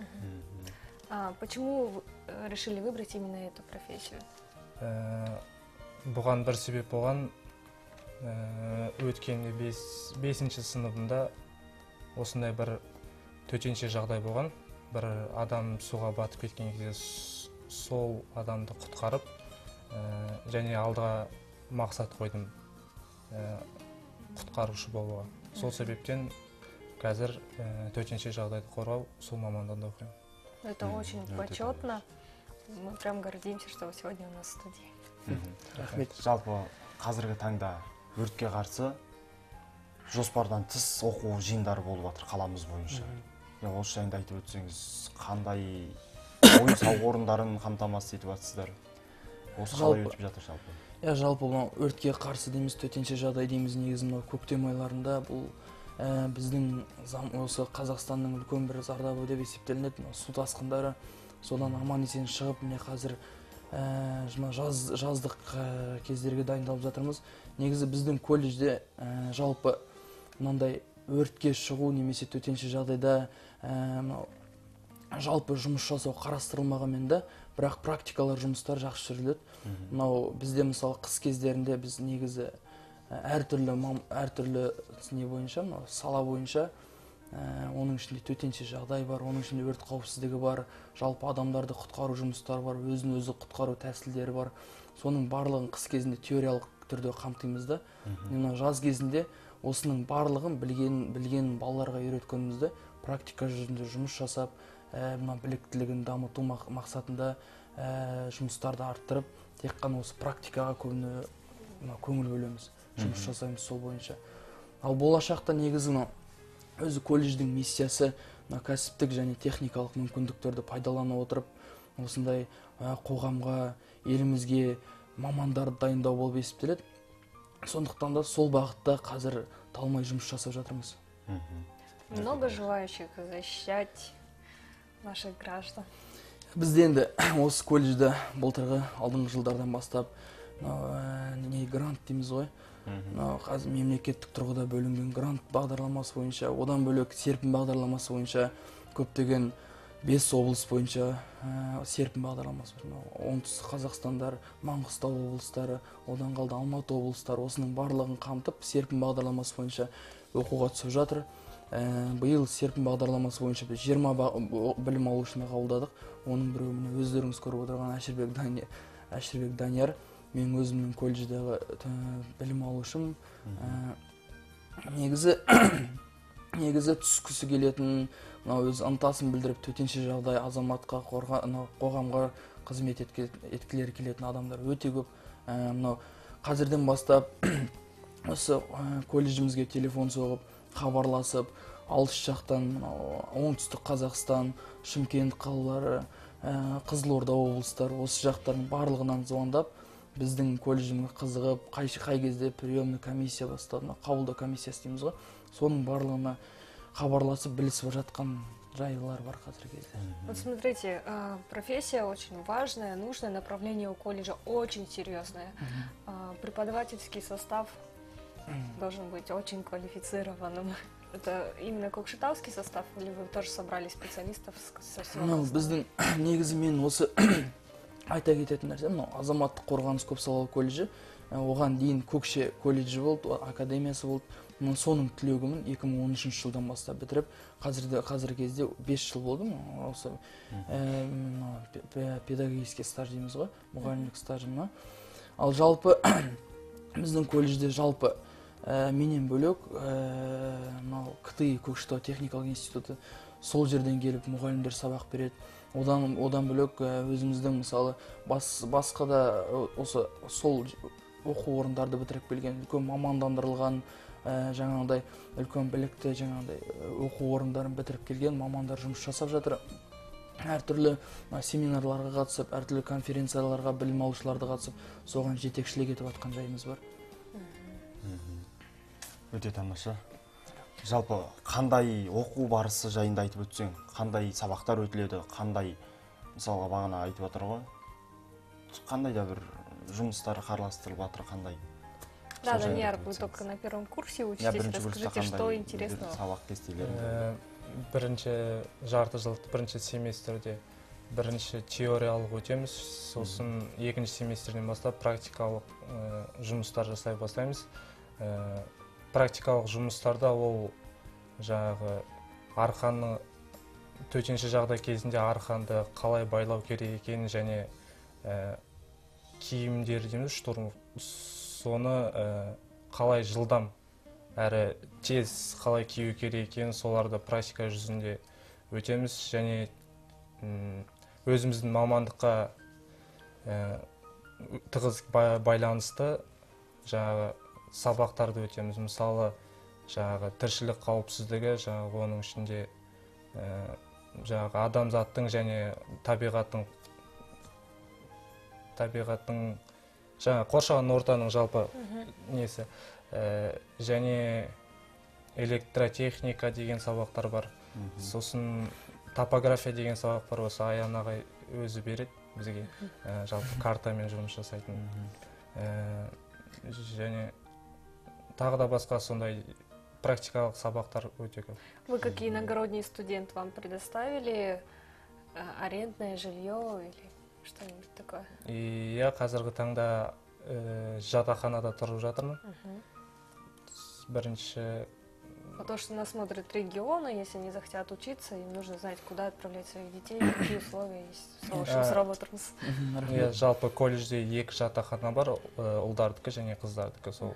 Почему вы решили выбрать именно эту профессию? Бұған бір себеп болған, өткенде бесінші сыныбында осындай бір төтенше жағдай болған. Бір адам суға батып кеткен кезде сол адамды құтқарып, және алдыға мақсат қойдым құтқарушы болуға. Сол себептен қазір төтенше жағдайды қорғау сол мамандығында оқимын. Это очень почетно. Мы прям гордимся, что вы сегодня у нас в студии. Рахмет. Жалпы қазіргі таңда өртке қарсы жоспардан тыс оқу жиындары болып жатыр қаламыз бойынша. Осы жайында айтып өтсеңіз, қандай ойын сауық орындарын қамтамасыз етіп жатсыздар? Осы қалай өтіп жатыр жалпы? Я жалпы өртке қарсы дейміз, төтенше жағдай дейміз, негізі көктем айларында бұл біздің осы Қазақстанның үлкен бір зардабы деп есептелінеді. Су тасқындары содан аман есен шығып, міне қазір жаздық кездерге дайындалып жатырмыз. Негізі біздің колледжде жалпы мынандай өртке шығу немесе төтенше жағдайда жалпы жұмыс жасау қарастырылмағанмен де, бірақ практикалар жұмыстар жақсы жүріледі. Мынау бізде мысалы қыс кездерінде біз негізі әртүрлі әртүрлі не бойынша, сала бойынша, оның ішінде төтенше жағдай бар, оның ішінде өрт қауіпсіздігі бар, жалпы адамдарды құтқару жұмыстары бар, өзін өзі құтқару тәсілдері бар. Соның барлығын қыс кезінде теориялық түрде қамтимыз да. Жаз кезінде осының барлығын білген білген балаларға үйреткенімізді практика жүзінде жұмыс жасап, біліктілігін дамыту мақсатында жұмыстарды арттырып, тек қана осы практикаға көбіне көңіл бөлеміз, жұмыс жасаймыз сол бойынша. Ал болашақта негізі өзі колледждің миссиясы кәсіптік және техникалық мүмкіндіктерді пайдалана отырып, осындай қоғамға, елімізге мамандарды дайындау болып есептеледі. Сондықтан да сол бағытта қазір талмай жұмыс жасап жатырмыз. Много желающих защищать наших граждан. Бізде енді осы колледжде былтырғы алдыңғы жылдардан бастап не грант дейміз ғой. Қазір мемлекеттік тұрғыда бөлінген грант бағдарламасы бойынша, одан бөлек серпін бағдарламасы бойынша көптеген бес облыс бойынша серпін бағдарламасы бар. Оңтүстік Қазақстандар, Маңғыстау облыстары, одан қалды Алматы облыстары, осының барлығын қамтып серпін бағдарламасы бойынша оқуға түсіп жатыр. Биыл серпін бағдарламасы бойынша біз жиырма білім алушыны қабылдадық. Оның біреуіне өздеріңіз көріп отырған Ашербек Данияр. Мен өзімнің колледждегі білім алушым. Негізі негізі түскісі келетін, өз ынтасын білдіріп төтенше жағдай азаматқа, қоғамға қызмет еткілері келетін адамдар өте көп. Қазірден бастап осы колледжімізге телефон соғып, хабарласып, алыс жақтан оңтүстік Қазақстан, Шымкент қалалары, Қызылорда облыстары, осы жақтардың барлығынан звондап, біздің колледжімге қызығып, қай, қай кезде приемный комиссия бастады, қабылдау комиссиясы дейміз ғой, соның барлығына хабарласып білісіп жатқан жайлар бар қазіргі кезде. Вот смотрите, профессия очень важная, нужное направление у колледжа очень серьезное. Преподавательский состав должен быть очень квалифицированным. Это именно көкшетауский состав, или вы тоже собрали специалистов со всего? Ну, біздің негізі мен осы айта кететін нәрсе, мынау азаматтық қорғаныс көпсалалы колледжі, оған дейін Көкше колледжі болды, академиясы болды. Соның түлегімін екі мың он үшінші жылдан бастап бітіріп, қазіргі кезде бес жыл болды осы педагогический стаж дейміз ғой, мұғалімдік стажыма. Ал жалпы біздің колледжде жалпы менен бөлек КТИ Көкшетау техникалық институты сол жерден келіп мұғалімдер сабақ береді. Одан одан бөлек өзіміздің мысалы басқа да осы сол оқу орындарды бітіріп келген үлкен мамандандырылған жаңағыдай үлкен білікті жаңағыдай оқу орындарын бітіріп келген мамандар жұмыс жасап жатыр. Әртүрлі семинарларға қатысып, әртүрлі конференцияларға білім алушыларды қатысып, соған жетекшілік етіп жатқан жайымыз бар. Өте тамаша. Жалпы қандай оқу барысы жайында айтып өтсең, қандай сабақтар өтіледі, қандай мысалға бағана айтып отыр ғой, қандай да бір жұмыстар қарастырылып жатыр, қандай? Да, Данияр, вы только на первом курсе учитесь, расскажите, что интересного? Сабақ кестелерінде. Бірінші жарты жыл, бірінші семестрде бірінші теориялық өтеміз, сосын екінші семестрден бастап практикалық жұмыстар жасай бастаймыз. Практикалық жұмыстарда ол жаңағы арқанны төтенше жағдай кезінде арқанды қалай байлау керек екенін және киімдер дейміз, штурм, соны қалай жылдам әрі тез қалай кию керек екенін соларды практика жүзінде өтеміз және өзіміздің мамандыққа тығыз байланысты жаңағы сабақтарды өтеміз. Мысалы, жаңағы тіршілік қауіпсіздігі, жаңағы оның ішінде жаңағы адамзаттың және табиғаттың табиғаттың жаңағы қоршаған ортаның жалпы несі және электротехника деген сабақтар бар. Сосын топография деген сабақ бар, осы Аян ағай өзі береді бізге, жалпы картамен жұмыс жасайтын. Және тағы да басқа сондай практикалық сабақтар өте көп. Вы как иногородний студент, вам предоставили арендное жилье или что-нибудь такое? Я қазіргі таңда жатақханада тұрып жатырмын. Бірінші... То, что нас смотрят регионы, если они захотят учиться, им нужно знать, куда отправлять своих детей, какие условия есть. Соғышымыз работырмыз. Жалпы колледжде екі жатақхана бар, ұлдардікі және қыздардікі. Сол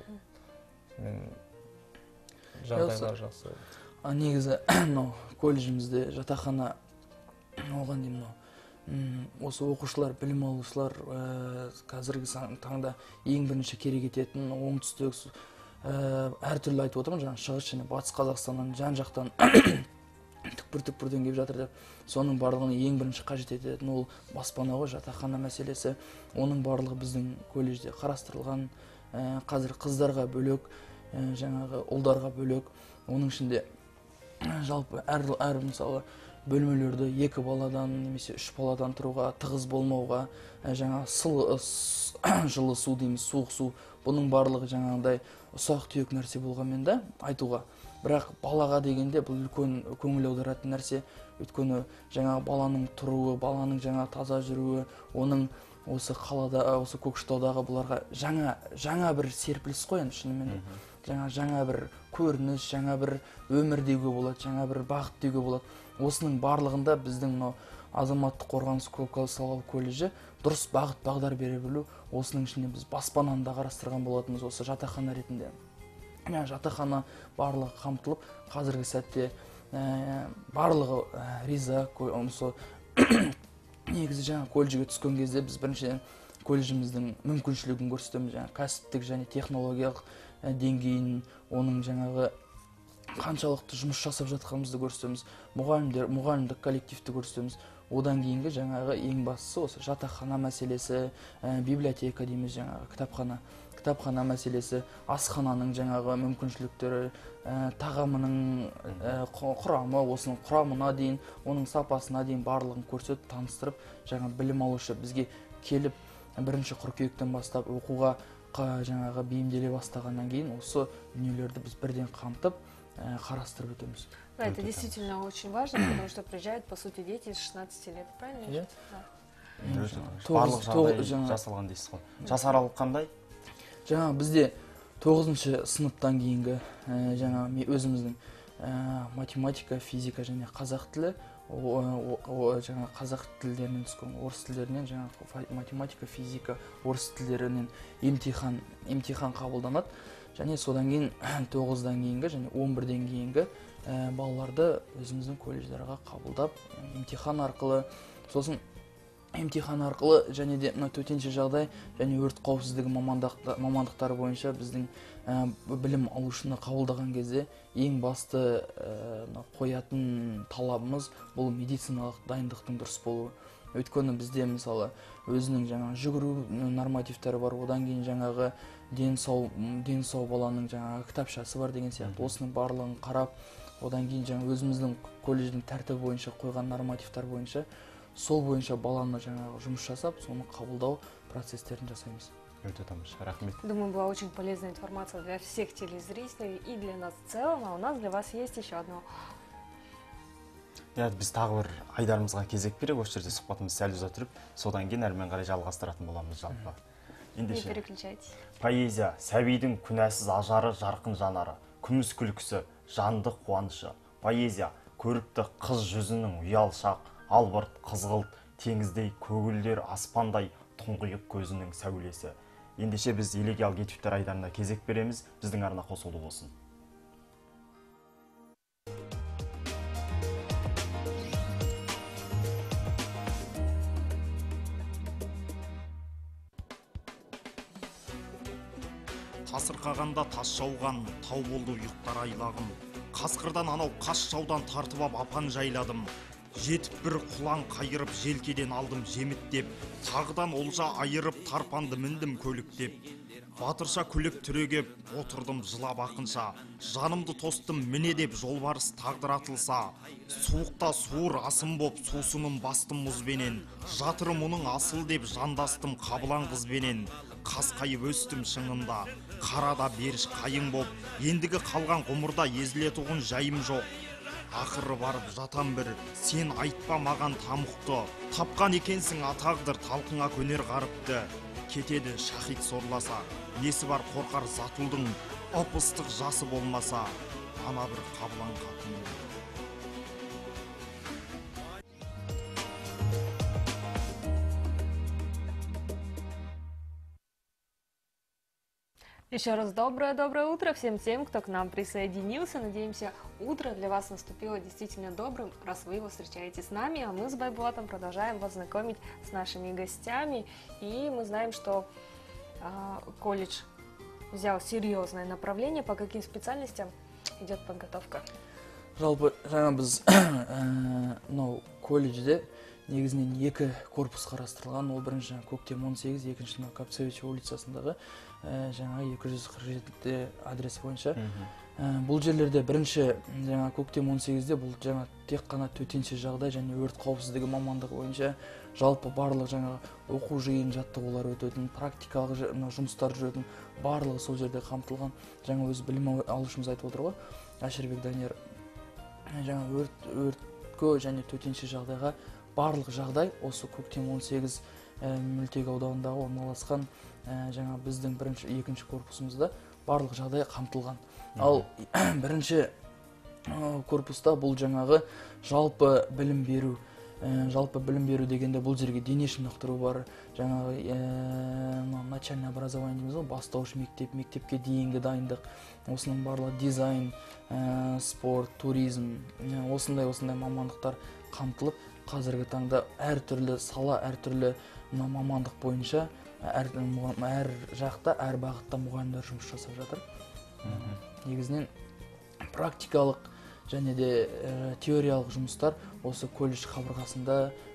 жағдайлар жақсы. Негізі колледжімізде жатақхана оған деймін, осы оқушылар, білім алушылар қазіргі таңда ең бірінші керек ететін оңтүстік әртүрлі айтып отырмын, жаңа шығыс және батыс Қазақстаннан жан жақтан түкпір-түкпірден келіп жатыр деп, соның барлығын ең бірінші қажет ететін ол баспана ғой, жатақхана мәселесі. Оның барлығы біздің колледжде қарастырылған. Қазір қыздарға бөлек, жаңағы ұлдарға бөлек. Оның ішінде жалпы әр мысалы бөлмелерді екі баладан немесе үш баладан тұруға, тығыз болмауға, жаңа жылы су дейміз, суық су, бұның барлығы жаңағыдай ұсақ түйек нәрсе болғанмен да айтуға. Бірақ балаға дегенде бұл үлкен көңіл аударатын нәрсе. Өйткені жаңағы баланың тұруы, баланың жаңа таза жүруі, оның осы қалада, осы Көкшетаудағы бұларға жаңа жаңа бір серпіліс қойын шынымен. Жаңа жаңа бір көрініс, жаңа бір өмір деуге болады, жаңа бір бағыт деуге болады. Осының барлығында біздің азаматтық қорғаныс көпсалалы колледжі дұрыс бағыт бағдар бере білу, осының ішінде біз баспананы да қарастырған болатынбыз осы жатақхана ретінде. Жатақхана барлығы қамтылып, қазіргі сәтте барлығы риза, негізі жаңа колледжге түскен кезде біз біріншіден колледжіміздің мүмкіншілігін көрсетеміз, жаңа кәсіптік және технологиялық деңгейін, оның жаңағы қаншалықты жұмыс жасап жатқанымызды көрсетеміз, мұғалімдік коллективті көрсетеміз. одан кейінгі жаңағы ең бастысы осы жатақхана мәселесі, библиотека дейміз, жаңағы кітапхана кітапхана мәселесі, асхананың жаңағы мүмкіншіліктері, тағамының құрамы, осының құрамына дейін, оның сапасына дейін барлығын көрсетіп, таныстырып, жаңа білім алушы бізге келіп бірінші қыркүйектен бастап оқуға жаңағы бейімделе бастағаннан кейін осы дүниелерді біз бірден қамтып қарастырып өтеміз. Да, это действительно очень важно, потому что приезжают, по сути, дети с шестнадцати лет, правильно? Барлық жағдай жасалған дейсіз ғой. Жас аралық қандай? Жаңа бізде тоғызыншы сыныптан кейінгі жаңа өзіміздің математика, физика және қазақ тілі, жаңа қазақ тілдерінен түскен, орыс тілдерінен жаңа математика, физика, орыс тілдерінен емтихан, емтихан қабылданады. Және содан кейін тоғыздан кейінгі және он бірден кейінгі балаларды өзіміздің колледждарға қабылдап, емтихан арқылы, сосын емтихан арқылы және де төтенше жағдай және өрт қауіпсіздігі мамандықтары бойынша біздің білім алушыны қабылдаған кезде ең басты қоятын талабымыз бұл медициналық дайындықтың дұрыс болуы. Өйткені бізде мысалы өзінің жаңа жүгіру нормативтері бар, одан кейін жаңағы дені сау баланың жаңағы кітапшасы бар деген сияқты. Осының барлығын қарап, одан кейін жаңа өзіміздің колледждің тәртібі бойынша қойған нормативтер бойынша сол бойынша баланы жаңағы жұмыс жасап, соны қабылдау процесстерін жасаймыз. Өте тамаша, рахмет. Думаю, была очень полезная информация для всех телезрителей и для нас в целом, а у нас для вас есть еще одно. Біз тағы бір Айдарымызға кезек берек, осы жерде сұхбатымыз сәл ұза тұрып, содан кейін әрмен қарай жалғастыратын боламыз жалпы. Не переключайтесь. Поэзия, сәбидің күнәсіз ажары, жарқын жанары, күміс күлкісі, жанды қуанышы. Поэзия, көрікті қыз жүзінің ұял шақ, албырт, қызғылт, теңіздей, көгілдер, аспандай, тұңғиық көзінің сәулесі. Ендеше біз Елегиал Кетиптер Айдарына кезек береміз, біздің арна қосылу болсын. Қасырқағанда тас жауған, тау болды ұйықтар айлағым. Қасқырдан анау қас жаудан тартып ап апан жайладым. Жетіп бір құлан қайырып желкеден алдым жеміттеп, тағыдан олжа айырып тарпанды міндім көліктеп. Батырша күліп түрегеп, отырдым жылап ақынша, жанымды тостым міне деп жолбарыс тағдыр атылса. Суықта суыр асым боп сусыным бастым мұзбенен, жатырым оның асыл деп жандастым қабылан қызбенен. Қасқайып өстім шыңында, қарада беріш қайың боп, ендігі қалған ғұмырда езілетұғын жайым жоқ. Ақыры барып жатам бір, сен айтпа маған тамұқты, тапқан екенсің атағдыр талқыңа көнер ғарыпты. Кетеді шахид сорласа, несі бар қорқар затылдың, ып-ыстық жасы болмаса, ана бір қабылан қатын. Еще раз доброе-доброе утро всем тем, кто к нам присоединился. Надеемся, утро для вас наступило действительно добрым, раз вы его встречаете с нами. А мы с Байбулатом продолжаем вас знакомить с нашими гостями. И мы знаем, что э, колледж взял серьезное направление. По каким специальностям идет подготовка? Жалпы, жаңа біз мынау колледжде негізінен екі корпус қарастырылған. Ол бірінші көктем он сегіз, екінші Капцевич улицасындағы жаңа екі жүз қырық жеті адрес бойынша. Бұл жерлерде бірінші жаңа көктем он сегізде бұл жаңа тек қана төтенше жағдай және өрт қауіпсіздігі мамандығы бойынша жалпы барлық жаңа оқу жиын жаттығулар өтетін, практикалық жұмыстар жүретін, барлығы сол жерде қамтылған. Жаңа өз білім алушымыз айтып отыр ғой, Әшірбек Данияр. Жаңа өртке және төтенше жағдайға барлық жағдай осы көктем он сегіз мөлтек ауданындағы орналасқан жаңа біздің бірінші, екінші корпусымызда барлық жағдай қамтылған. Ал бірінші корпуста бұл жаңағы жалпы білім беру, жалпы білім беру дегенде бұл жерге дене шынықтыру бар, жаңағы начальное образование дейміз ғой, бастауыш мектеп, мектепке дейінгі дайындық, осының барлығы дизайн, спорт, туризм, осындай-осындай мамандықтар қамтылып, қазіргі таңда әртүрлі сала, әртүрлі мамандық бойынша әр жақта, әр бағытта мұғалімдер жұмыс жасап жатыр. Негізінен практикалық және де теориялық жұмыстар осы колледж қабырғасында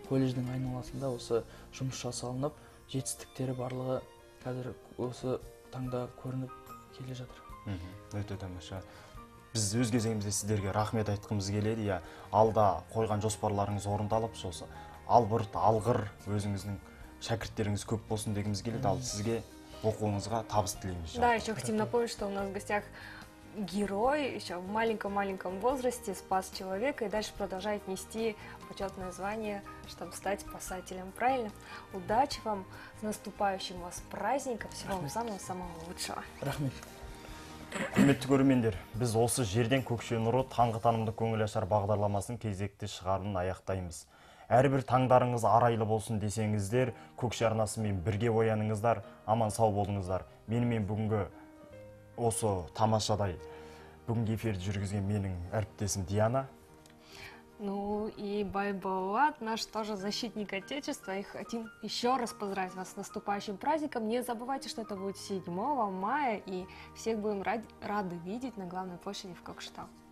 колледждің айналасында осы жұмыс жасалынып, жетістіктері барлығы қазір осы таңда көрініп келе жатыр. Өте тамаша. Біз өз кезегімізде сіздерге рахмет айтқымыз келеді. Я алда қойған жоспарларыңыз орындалып, сосы албырт, алғыр өзіңіздің шәкірттеріңіз көп болсын дегіміз келеді. Ал сізге оқуыңызға табыс тілейміз. Да, еще хотим напомнить, что у нас в гостях герой, еще в маленьком-маленьком возрасте спас человека и дальше продолжает нести почетное звание, чтобы стать спасателем. Правильно? Удачи вам, с наступающим вас праздником, всего вам самого-самого лучшего. Рахмет. Құрметті көрермендер, біз осы жерден Көкше нұры таңғы танымдық көңіл ашар бағдарламасын кезекті шығарылымын аяқтаймыз. Әрбір таңдарыңыз арайлы болсын десеңіздер, Көкше арнасымен бірге ояныңыздар, аман сау болыңыздар. Менімен бүгінгі осы тамашадай бүгінгі эфирді жүргізген менің әріптесім Диана. Ну и Байболат, наш тоже защитник Отечества, и хотим еще раз поздравить вас с наступающим праздником. Не забывайте, что это будет седьмого мая, и всех будем рады, рады видеть на главной площади в Кокшетау.